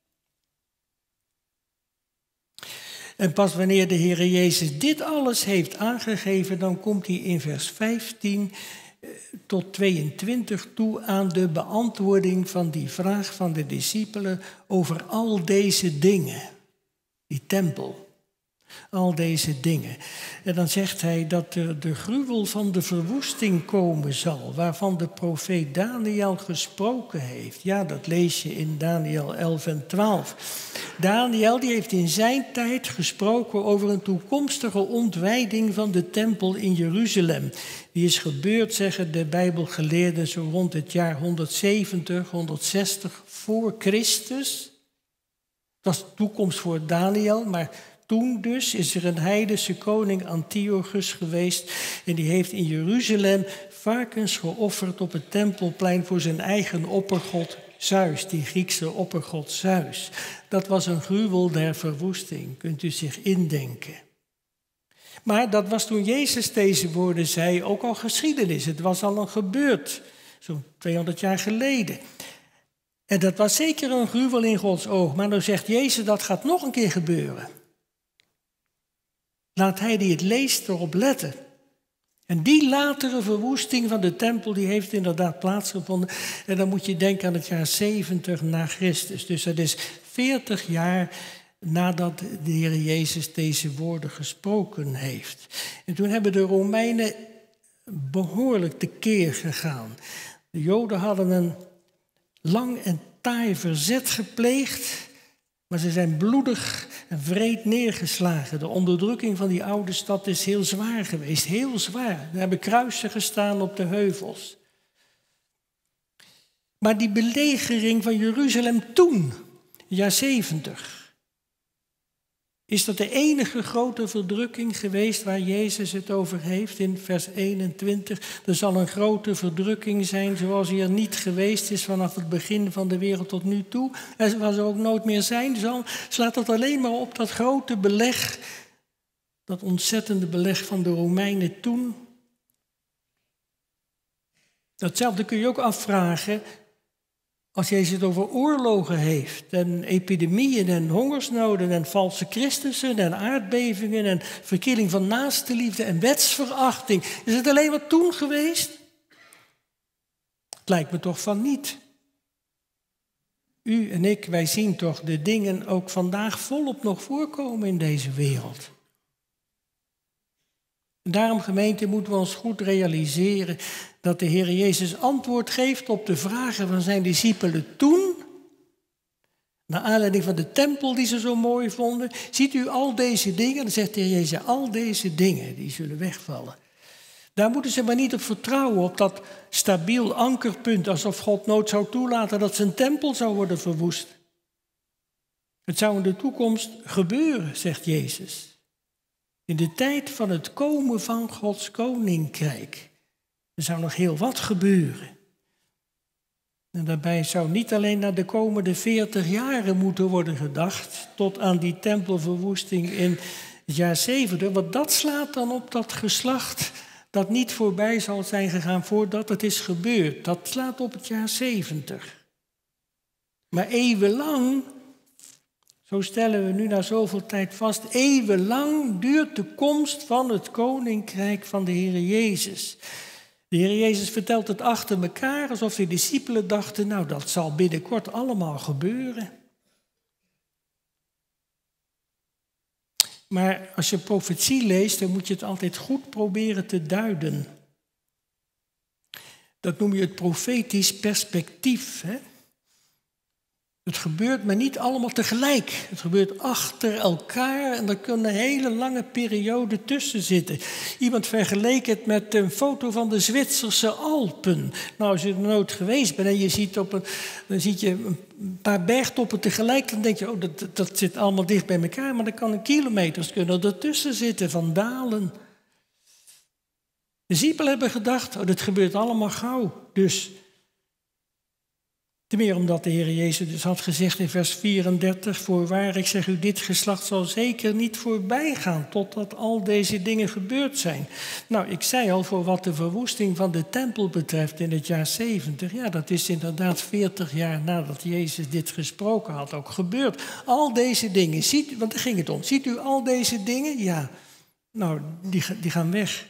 En pas wanneer de Heere Jezus dit alles heeft aangegeven, dan komt hij in vers 15 tot 22 toe aan de beantwoording van die vraag van de discipelen over al deze dingen. Die tempel. Al deze dingen. En dan zegt hij dat de gruwel van de verwoesting komen zal, waarvan de profeet Daniel gesproken heeft. Ja, dat lees je in Daniel 11 en 12. Daniel die heeft in zijn tijd gesproken over een toekomstige ontwijding van de tempel in Jeruzalem. Die is gebeurd, zeggen de Bijbelgeleerden, zo rond het jaar 170, 160 voor Christus. Dat is de toekomst voor Daniel, maar toen dus is er een heidense koning Antiochus geweest en die heeft in Jeruzalem varkens geofferd op het tempelplein voor zijn eigen oppergod Zeus, die Griekse oppergod Zeus. Dat was een gruwel der verwoesting, kunt u zich indenken. Maar dat was toen Jezus deze woorden zei ook al geschiedenis. Het was al gebeurd, zo'n 200 jaar geleden. En dat was zeker een gruwel in Gods oog. Maar dan zegt Jezus, dat gaat nog een keer gebeuren. Laat hij die het leest erop letten. En die latere verwoesting van de tempel, die heeft inderdaad plaatsgevonden. En dan moet je denken aan het jaar 70 na Christus. Dus dat is 40 jaar nadat de Heer Jezus deze woorden gesproken heeft. En toen hebben de Romeinen behoorlijk tekeer gegaan. De Joden hadden een lang en taai verzet gepleegd, maar ze zijn bloedig en wreed neergeslagen. De onderdrukking van die oude stad is heel zwaar geweest, heel zwaar. Er hebben kruisen gestaan op de heuvels. Maar die belegering van Jeruzalem toen, jaar 70... is dat de enige grote verdrukking geweest waar Jezus het over heeft in vers 21. Er zal een grote verdrukking zijn zoals die er niet geweest is vanaf het begin van de wereld tot nu toe. En zoals er ook nooit meer zijn zal, slaat dat alleen maar op dat grote beleg, dat ontzettende beleg van de Romeinen toen. Datzelfde kun je ook afvragen als Jezus het over oorlogen heeft en epidemieën en hongersnoden en valse Christussen en aardbevingen en verkilling van naastenliefde en wetsverachting. Is het alleen maar toen geweest? Het lijkt me toch van niet. U en ik, wij zien toch de dingen ook vandaag volop nog voorkomen in deze wereld. En daarom, gemeente, moeten we ons goed realiseren dat de Heer Jezus antwoord geeft op de vragen van zijn discipelen toen, naar aanleiding van de tempel die ze zo mooi vonden. Ziet u al deze dingen? Dan zegt de Heer Jezus, al deze dingen die zullen wegvallen. Daar moeten ze maar niet op vertrouwen, op dat stabiel ankerpunt, alsof God nooit zou toelaten dat zijn tempel zou worden verwoest. Het zou in de toekomst gebeuren, zegt Jezus. In de tijd van het komen van Gods koninkrijk. Er zou nog heel wat gebeuren. En daarbij zou niet alleen naar de komende 40 jaren moeten worden gedacht, tot aan die tempelverwoesting in het jaar 70, want dat slaat dan op dat geslacht dat niet voorbij zal zijn gegaan voordat het is gebeurd. Dat slaat op het jaar 70. Maar eeuwenlang, zo stellen we nu na zoveel tijd vast, eeuwenlang duurt de komst van het koninkrijk van de Heer Jezus. De Heer Jezus vertelt het achter elkaar, alsof de discipelen dachten, nou dat zal binnenkort allemaal gebeuren. Maar als je profetie leest, dan moet je het altijd goed proberen te duiden. Dat noem je het profetisch perspectief, hè? Het gebeurt maar niet allemaal tegelijk. Het gebeurt achter elkaar en er kunnen een hele lange periode tussen zitten. Iemand vergeleek het met een foto van de Zwitserse Alpen. Nou, als je er nooit geweest bent en je ziet dan zie je een paar bergtoppen tegelijk, dan denk je, oh, dat zit allemaal dicht bij elkaar. Maar dan kan kilometers kunnen ertussen zitten van dalen. De discipelen hebben gedacht, oh, dit gebeurt allemaal gauw. Dus te meer omdat de Heer Jezus dus had gezegd in vers 34, voorwaar, ik zeg u, dit geslacht zal zeker niet voorbij gaan totdat al deze dingen gebeurd zijn. Nou, ik zei al, voor wat de verwoesting van de tempel betreft in het jaar 70, ja, dat is inderdaad 40 jaar nadat Jezus dit gesproken had ook gebeurd. Al deze dingen, want daar ging het om. Ziet u al deze dingen? Ja, nou, die gaan weg.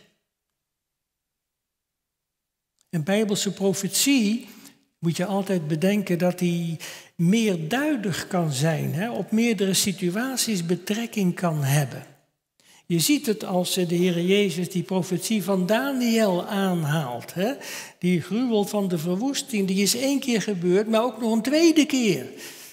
Een Bijbelse profetie moet je altijd bedenken dat die meerduidig kan zijn, hè, op meerdere situaties betrekking kan hebben. Je ziet het als de Heer Jezus die profetie van Daniel aanhaalt. Hè? Die gruwel van de verwoesting, die is 1 keer gebeurd, maar ook nog een 2e keer.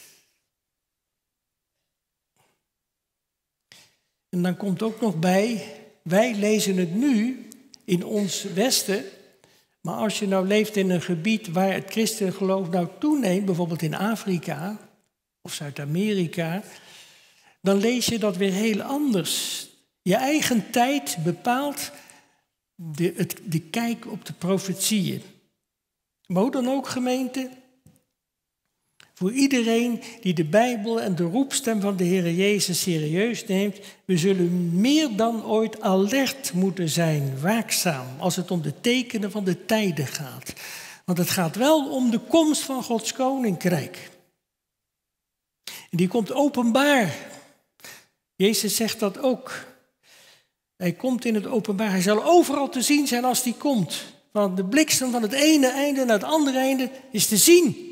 En dan komt ook nog bij, wij lezen het nu in ons Westen. Maar als je nou leeft in een gebied waar het christelijk geloof nou toeneemt, bijvoorbeeld in Afrika of Zuid-Amerika, dan lees je dat weer heel anders. Je eigen tijd bepaalt de kijk op de profetieën. Maar hoe dan ook, gemeente, voor iedereen die de Bijbel en de roepstem van de Heer Jezus serieus neemt, we zullen meer dan ooit alert moeten zijn, waakzaam, als het om de tekenen van de tijden gaat. Want het gaat wel om de komst van Gods koninkrijk. En die komt openbaar. Jezus zegt dat ook. Hij komt in het openbaar. Hij zal overal te zien zijn als hij komt. Want de bliksem van het ene einde naar het andere einde is te zien.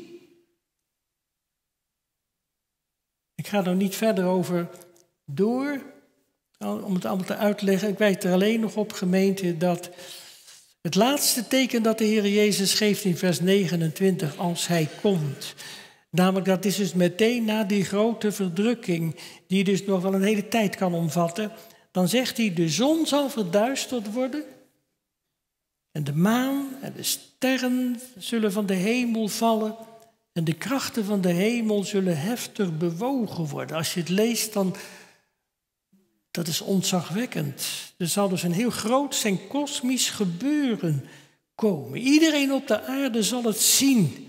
Ik ga er niet verder over door, om het allemaal te uitleggen. Ik wijs er alleen nog op, gemeente, dat het laatste teken dat de Heer Jezus geeft in vers 29, als hij komt. Namelijk, dat is dus meteen na die grote verdrukking, die dus nog wel een hele tijd kan omvatten. Dan zegt hij, de zon zal verduisterd worden en de maan en de sterren zullen van de hemel vallen en de krachten van de hemel zullen heftig bewogen worden. Als je het leest, dan dat is ontzagwekkend. Er zal dus een heel groot en kosmisch gebeuren komen. Iedereen op de aarde zal het zien.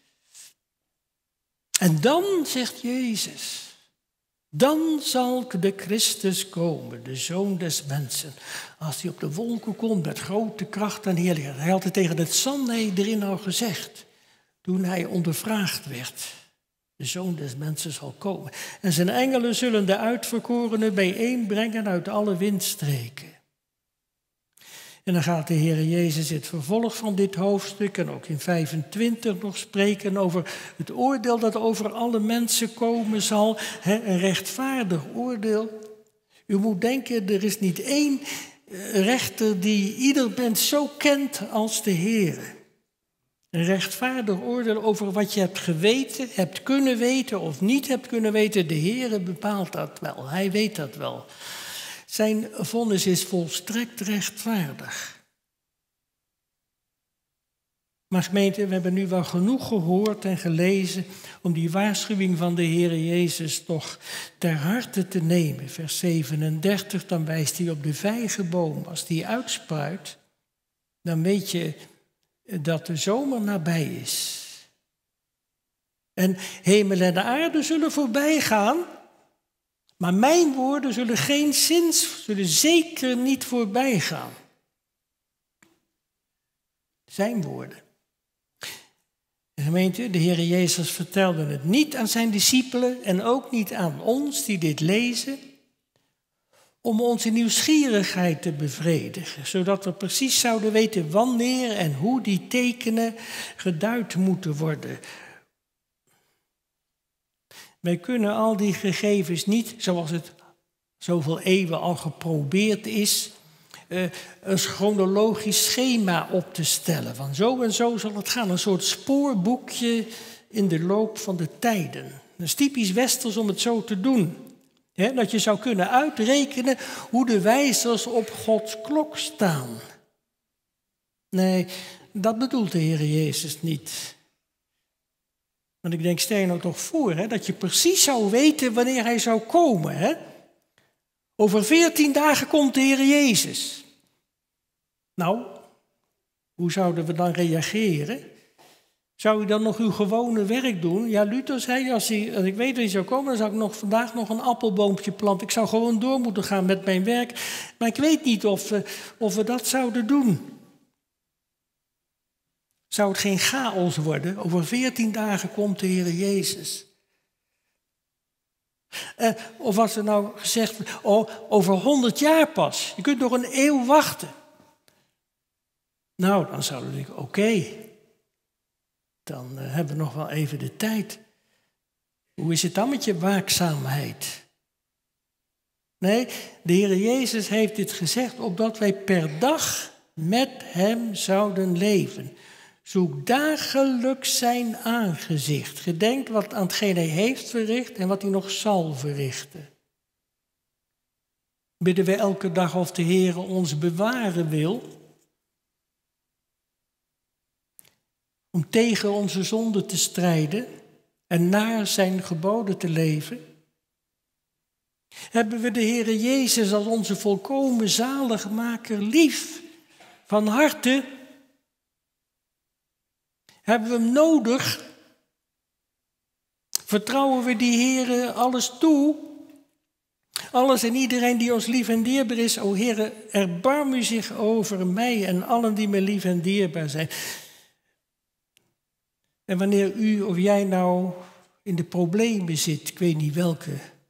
En dan, zegt Jezus, dan zal de Christus komen, de Zoon des mensen. Als hij op de wolken komt met grote kracht en heerlijkheid. Hij had het tegen het Sanhedrin al gezegd, toen hij ondervraagd werd. De Zoon des mensen zal komen. En zijn engelen zullen de uitverkorenen bijeenbrengen uit alle windstreken. En dan gaat de Heer Jezus in het vervolg van dit hoofdstuk en ook in 25 nog spreken over het oordeel dat over alle mensen komen zal. Een rechtvaardig oordeel. U moet denken, er is niet één rechter die ieder mens zo kent als de Heer. Een rechtvaardig oordeel over wat je hebt geweten, hebt kunnen weten of niet hebt kunnen weten. De Heer bepaalt dat wel, hij weet dat wel. Zijn vonnis is volstrekt rechtvaardig. Maar gemeente, we hebben nu wel genoeg gehoord en gelezen om die waarschuwing van de Heer Jezus toch ter harte te nemen. Vers 37, dan wijst hij op de vijgenboom. Als die uitspruit, dan weet je dat de zomer nabij is. En hemel en aarde zullen voorbij gaan, maar mijn woorden zullen zeker niet voorbij gaan. Zijn woorden. De gemeente, de Heer Jezus vertelde het niet aan zijn discipelen en ook niet aan ons die dit lezen, om onze nieuwsgierigheid te bevredigen, zodat we precies zouden weten wanneer en hoe die tekenen geduid moeten worden. Wij kunnen al die gegevens niet, zoals het zoveel eeuwen al geprobeerd is, een chronologisch schema op te stellen. Van zo en zo zal het gaan. Een soort spoorboekje in de loop van de tijden. Dat is typisch Westers om het zo te doen. Dat je zou kunnen uitrekenen hoe de wijzers op Gods klok staan. Nee, dat bedoelt de Heer Jezus niet. Want ik denk, stel je nou toch voor dat je precies zou weten wanneer hij zou komen. Hè? Over 14 dagen komt de Heer Jezus. Nou, hoe zouden we dan reageren? Zou u dan nog uw gewone werk doen? Ja, Luther zei, als ik weet dat hij zou komen, dan zou ik vandaag nog een appelboompje planten. Ik zou gewoon door moeten gaan met mijn werk. Maar ik weet niet of we dat zouden doen. Zou het geen chaos worden? Over 14 dagen komt de Heer Jezus. Of was er nou gezegd, over 100 jaar pas. Je kunt nog een eeuw wachten. Nou, dan zouden we denken, oké. Dan hebben we nog wel even de tijd. Hoe is het dan met je waakzaamheid? Nee, de Heer Jezus heeft dit gezegd opdat wij per dag met hem zouden leven. Zoek dagelijks zijn aangezicht. Gedenk wat aan hetgeen hij heeft verricht en wat hij nog zal verrichten. Bidden we elke dag of de Heer ons bewaren wil, om tegen onze zonde te strijden en naar zijn geboden te leven? Hebben we de Heer Jezus als onze volkomen zaligmaker lief, van harte? Hebben we hem nodig? Vertrouwen we die Heer alles toe? Alles en iedereen die ons lief en dierbaar is, o Heer, erbarm u zich over mij en allen die mij lief en dierbaar zijn. En wanneer u of jij nou in de problemen zit, ik weet niet welke,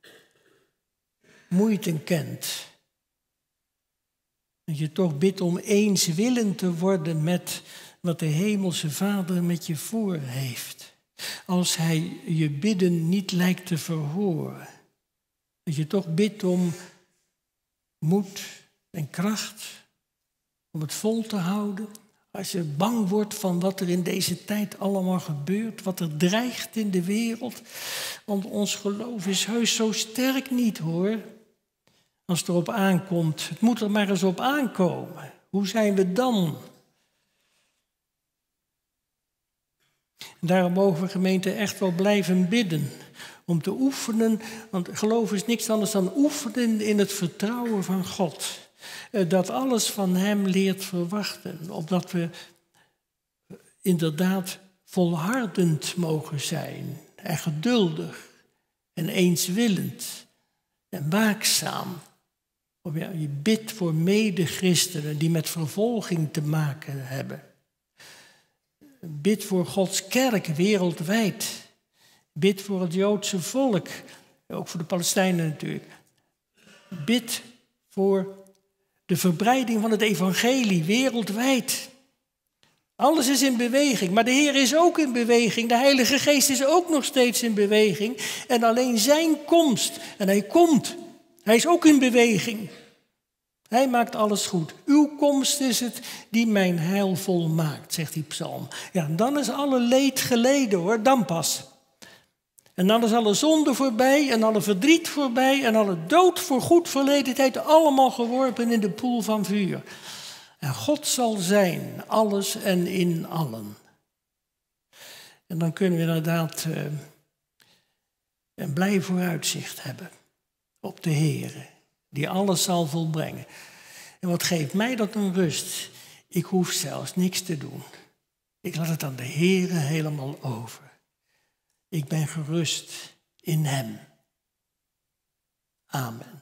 moeite kent, dat je toch bidt om eenswillend te worden met wat de Hemelse Vader met je voor heeft. Als hij je bidden niet lijkt te verhoren. Dat je toch bidt om moed en kracht, om het vol te houden. Als je bang wordt van wat er in deze tijd allemaal gebeurt, wat er dreigt in de wereld. Want ons geloof is heus zo sterk niet, hoor. Als het erop aankomt, het moet er maar eens op aankomen. Hoe zijn we dan? En daarom mogen we, gemeente, echt wel blijven bidden. Om te oefenen, want geloof is niks anders dan oefenen in het vertrouwen van God. Dat alles van hem leert verwachten. Opdat we inderdaad volhardend mogen zijn. En geduldig. En eenswillend. En waakzaam. Je bidt voor medechristenen die met vervolging te maken hebben. Bid voor Gods kerk wereldwijd. Bid voor het Joodse volk. Ook voor de Palestijnen natuurlijk. Bid voor de verbreiding van het evangelie wereldwijd. Alles is in beweging, maar de Heer is ook in beweging. De Heilige Geest is ook nog steeds in beweging. En alleen zijn komst, en hij komt, hij is ook in beweging. Hij maakt alles goed. Uw komst is het die mijn heil volmaakt, zegt die psalm. Ja, dan is alle leed geleden, hoor, dan pas. En dan is alle zonde voorbij en alle verdriet voorbij en alle dood voor goed verleden tijd allemaal geworpen in de poel van vuur. En God zal zijn, alles en in allen. En dan kunnen we inderdaad een blij vooruitzicht hebben op de Heer, die alles zal volbrengen. En wat geeft mij dat een rust? Ik hoef zelfs niks te doen. Ik laat het aan de Heer helemaal over. Ik ben gerust in hem. Amen.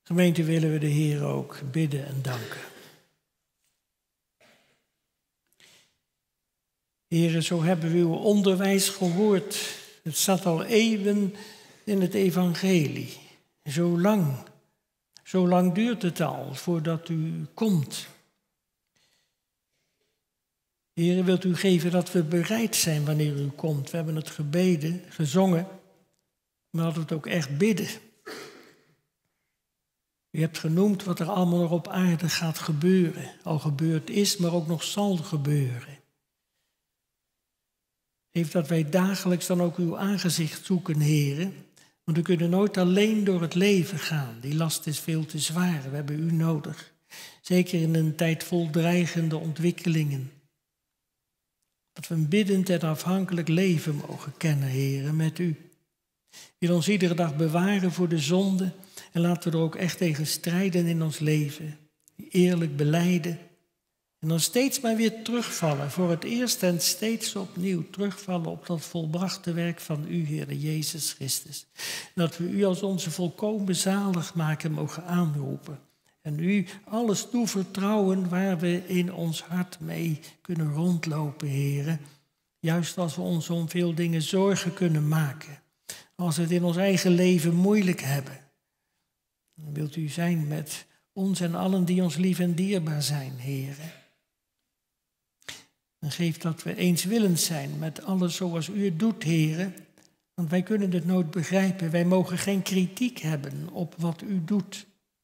Gemeente, willen we de Heer ook bidden en danken. Heere, zo hebben we uw onderwijs gehoord. Het staat al eeuwen in het evangelie. Zo lang duurt het al voordat u komt. Heere, wilt u geven dat we bereid zijn wanneer u komt. We hebben het gebeden, gezongen, maar dat we het ook echt bidden. U hebt genoemd wat er allemaal nog op aarde gaat gebeuren. Al gebeurd is, maar ook nog zal gebeuren. Geef dat wij dagelijks dan ook uw aangezicht zoeken, Heere. Want we kunnen nooit alleen door het leven gaan. Die last is veel te zwaar. We hebben u nodig. Zeker in een tijd vol dreigende ontwikkelingen. Dat we een biddend en afhankelijk leven mogen kennen, Heere, met u. Wil ons iedere dag bewaren voor de zonde. En laten we er ook echt tegen strijden in ons leven. Eerlijk belijden. En dan steeds maar weer terugvallen. Voor het eerst en steeds opnieuw terugvallen op dat volbrachte werk van u, Heere Jezus Christus. En dat we u als onze volkomen zaligmaker mogen aanroepen. En u alles toevertrouwen waar we in ons hart mee kunnen rondlopen, Heere. Juist als we ons om veel dingen zorgen kunnen maken. Als we het in ons eigen leven moeilijk hebben. Dan wilt u zijn met ons en allen die ons lief en dierbaar zijn, Heere. En geef dat we eenswillend zijn met alles zoals u het doet, Heere. Want wij kunnen het nooit begrijpen. Wij mogen geen kritiek hebben op wat u doet.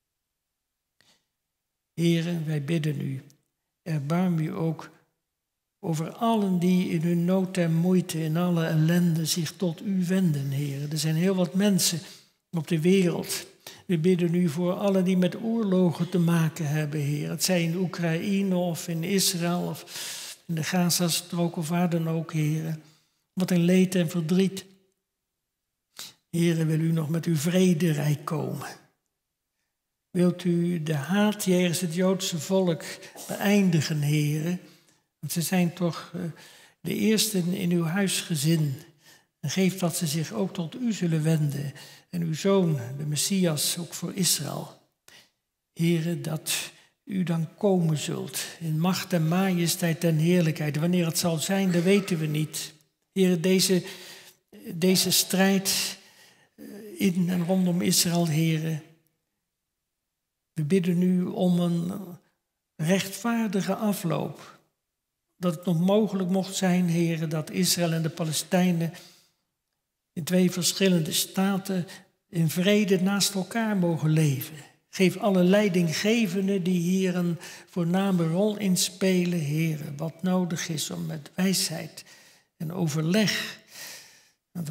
Heere, wij bidden u. Erbarm u ook over allen die in hun nood en moeite, in alle ellende zich tot u wenden, Heere. Er zijn heel wat mensen op de wereld. We bidden u voor allen die met oorlogen te maken hebben, Heer. Het zij in Oekraïne of in Israël of in de Gazastrook of waar dan ook, Heer. Wat een leed en verdriet. Heer, wil u nog met uw vrederijk komen. Wilt u de haat jegens het Joodse volk beëindigen, Heer. Want ze zijn toch de eersten in uw huisgezin. En geef dat ze zich ook tot u zullen wenden. En uw zoon, de Messias, ook voor Israël. Heere, dat u dan komen zult in macht en majesteit en heerlijkheid. Wanneer het zal zijn, dat weten we niet. Heere, deze strijd in en rondom Israël, Heere. We bidden u om een rechtvaardige afloop. Dat het nog mogelijk mocht zijn, Heere, dat Israël en de Palestijnen in twee verschillende staten in vrede naast elkaar mogen leven. Geef alle leidinggevenden die hier een voorname rol in spelen, Heere, wat nodig is om met wijsheid en overleg. Want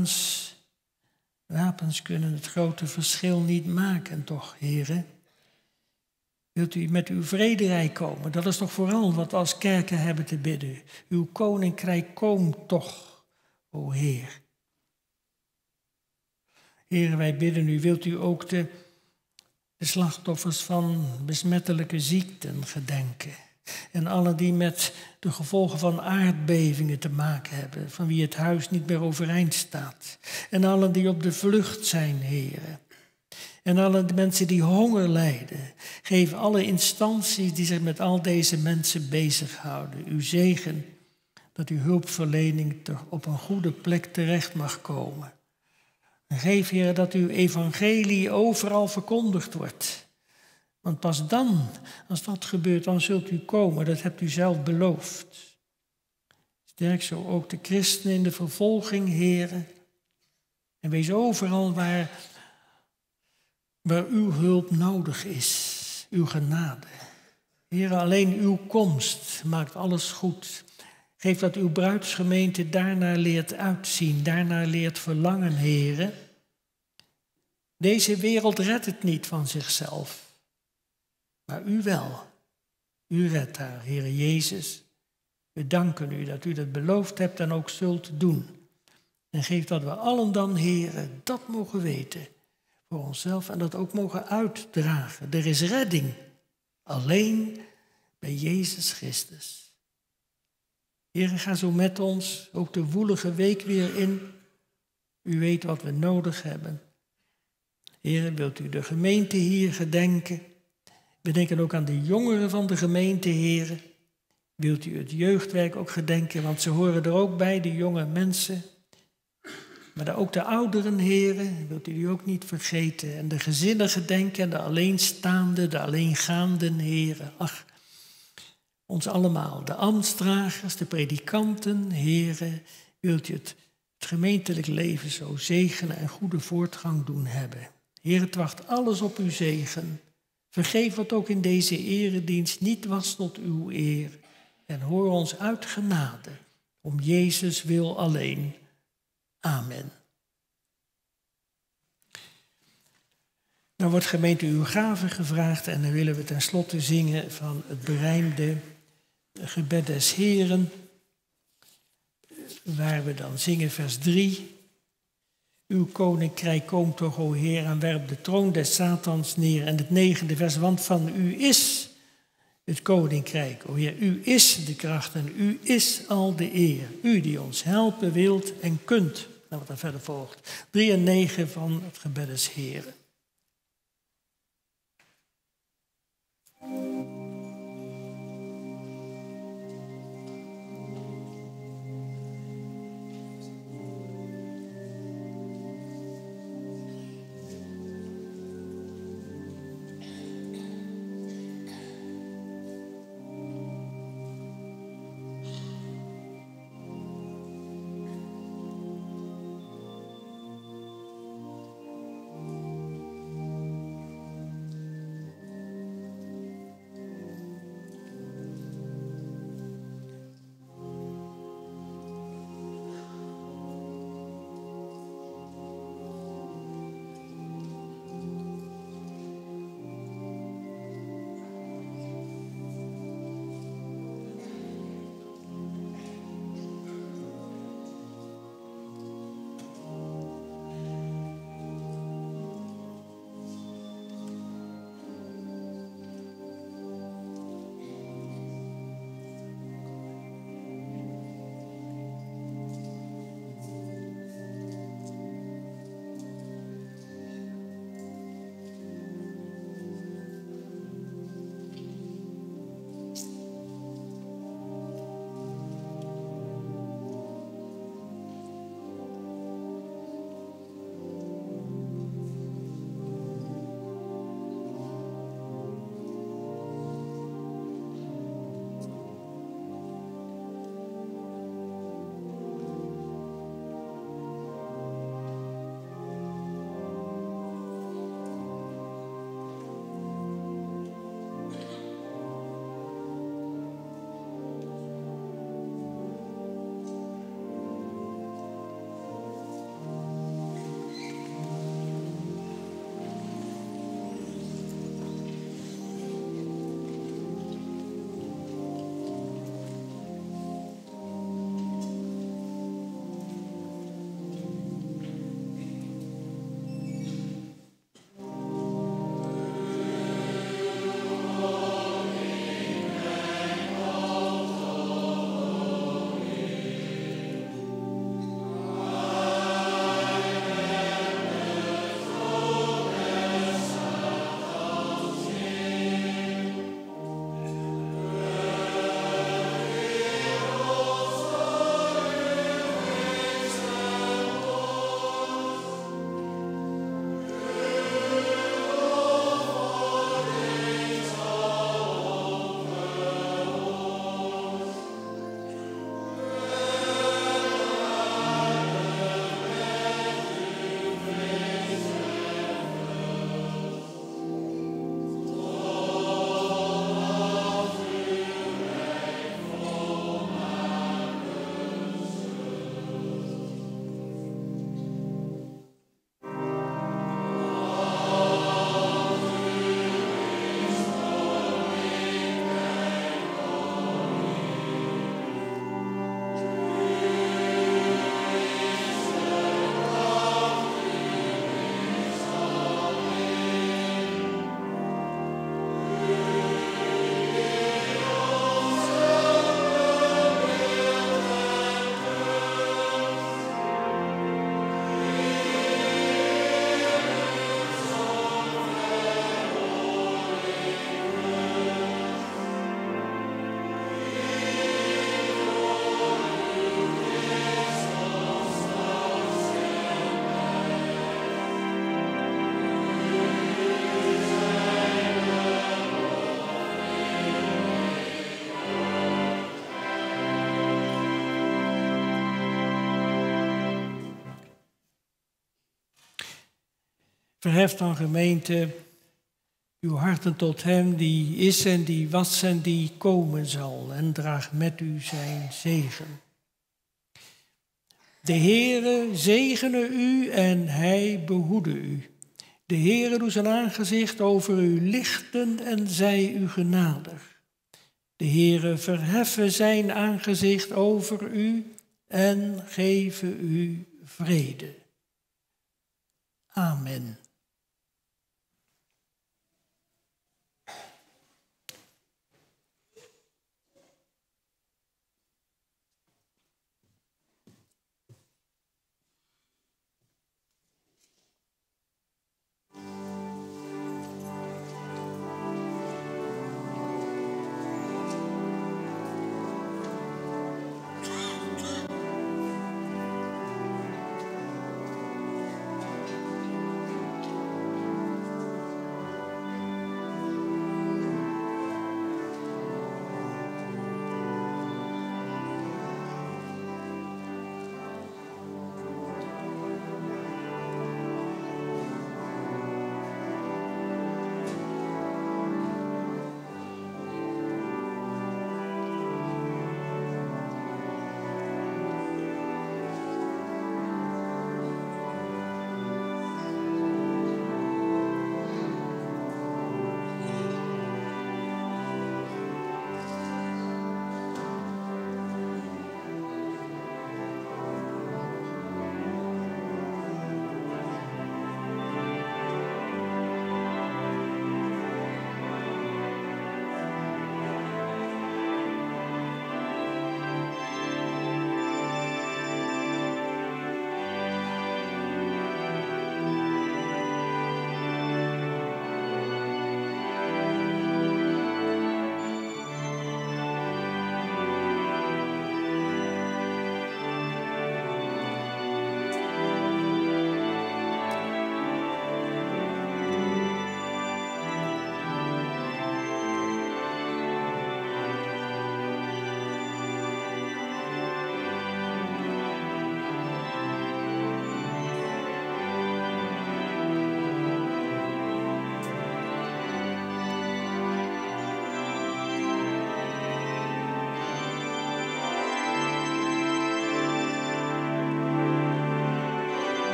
wapens kunnen het grote verschil niet maken, toch, Heere? Wilt u met uw vrederijk komen? Dat is toch vooral wat we als kerken hebben te bidden. Uw koninkrijk komt toch, o Heer. Heer, wij bidden u, wilt u ook de slachtoffers van besmettelijke ziekten gedenken. En allen die met de gevolgen van aardbevingen te maken hebben, van wie het huis niet meer overeind staat. En allen die op de vlucht zijn, Heer. En alle mensen die honger lijden. Geef alle instanties die zich met al deze mensen bezighouden uw zegen, dat uw hulpverlening op een goede plek terecht mag komen. En geef, Heer, dat uw evangelie overal verkondigd wordt. Want pas dan, als dat gebeurt, dan zult u komen. Dat hebt u zelf beloofd. Sterk zo ook de christenen in de vervolging, Heer. En wees overal waar uw hulp nodig is. Uw genade. Heer, alleen uw komst maakt alles goed. Geef dat uw bruidsgemeente daarnaar leert uitzien, daarnaar leert verlangen, Heere. Deze wereld redt het niet van zichzelf, maar u wel. U redt haar, Heere Jezus. We danken u dat u dat beloofd hebt en ook zult doen. En geef dat we allen dan, Heere, dat mogen weten voor onszelf en dat ook mogen uitdragen. Er is redding, alleen bij Jezus Christus. Heere, ga zo met ons, ook de woelige week weer in. U weet wat we nodig hebben. Heer, wilt u de gemeente hier gedenken? We denken ook aan de jongeren van de gemeente, Heer. Wilt u het jeugdwerk ook gedenken, want ze horen er ook bij, de jonge mensen. Maar ook de ouderen, Heer, wilt u die ook niet vergeten. En de gezinnen gedenken, en de alleenstaanden, de alleengaanden, Heer. Ach, ons allemaal, de ambtsdragers, de predikanten, Heer, wilt u het gemeentelijk leven zo zegenen en goede voortgang doen hebben. Heer, het wacht alles op uw zegen. Vergeef wat ook in deze eredienst niet was tot uw eer. En hoor ons uit genade, om Jezus wil alleen. Amen. Dan wordt gemeente uw gave gevraagd en dan willen we tenslotte zingen van het berijmde gebed des Heren, waar we dan zingen vers 3. Uw koninkrijk komt toch, o Heer, en werp de troon des Satans neer. En het 9e vers, want van u is het koninkrijk, o Heer. U is de kracht en u is al de eer. U die ons helpen wilt en kunt. Nou, wat er verder volgt. 3 en 9 van het gebed des Heren. Verheft dan, gemeente, uw harten tot hem die is en die was en die komen zal, en draag met u zijn zegen. De Heere zegene u en hij behoede u. De Heere doet zijn aangezicht over u lichten en zij u genadig. De Heere verheffen zijn aangezicht over u en geven u vrede. Amen.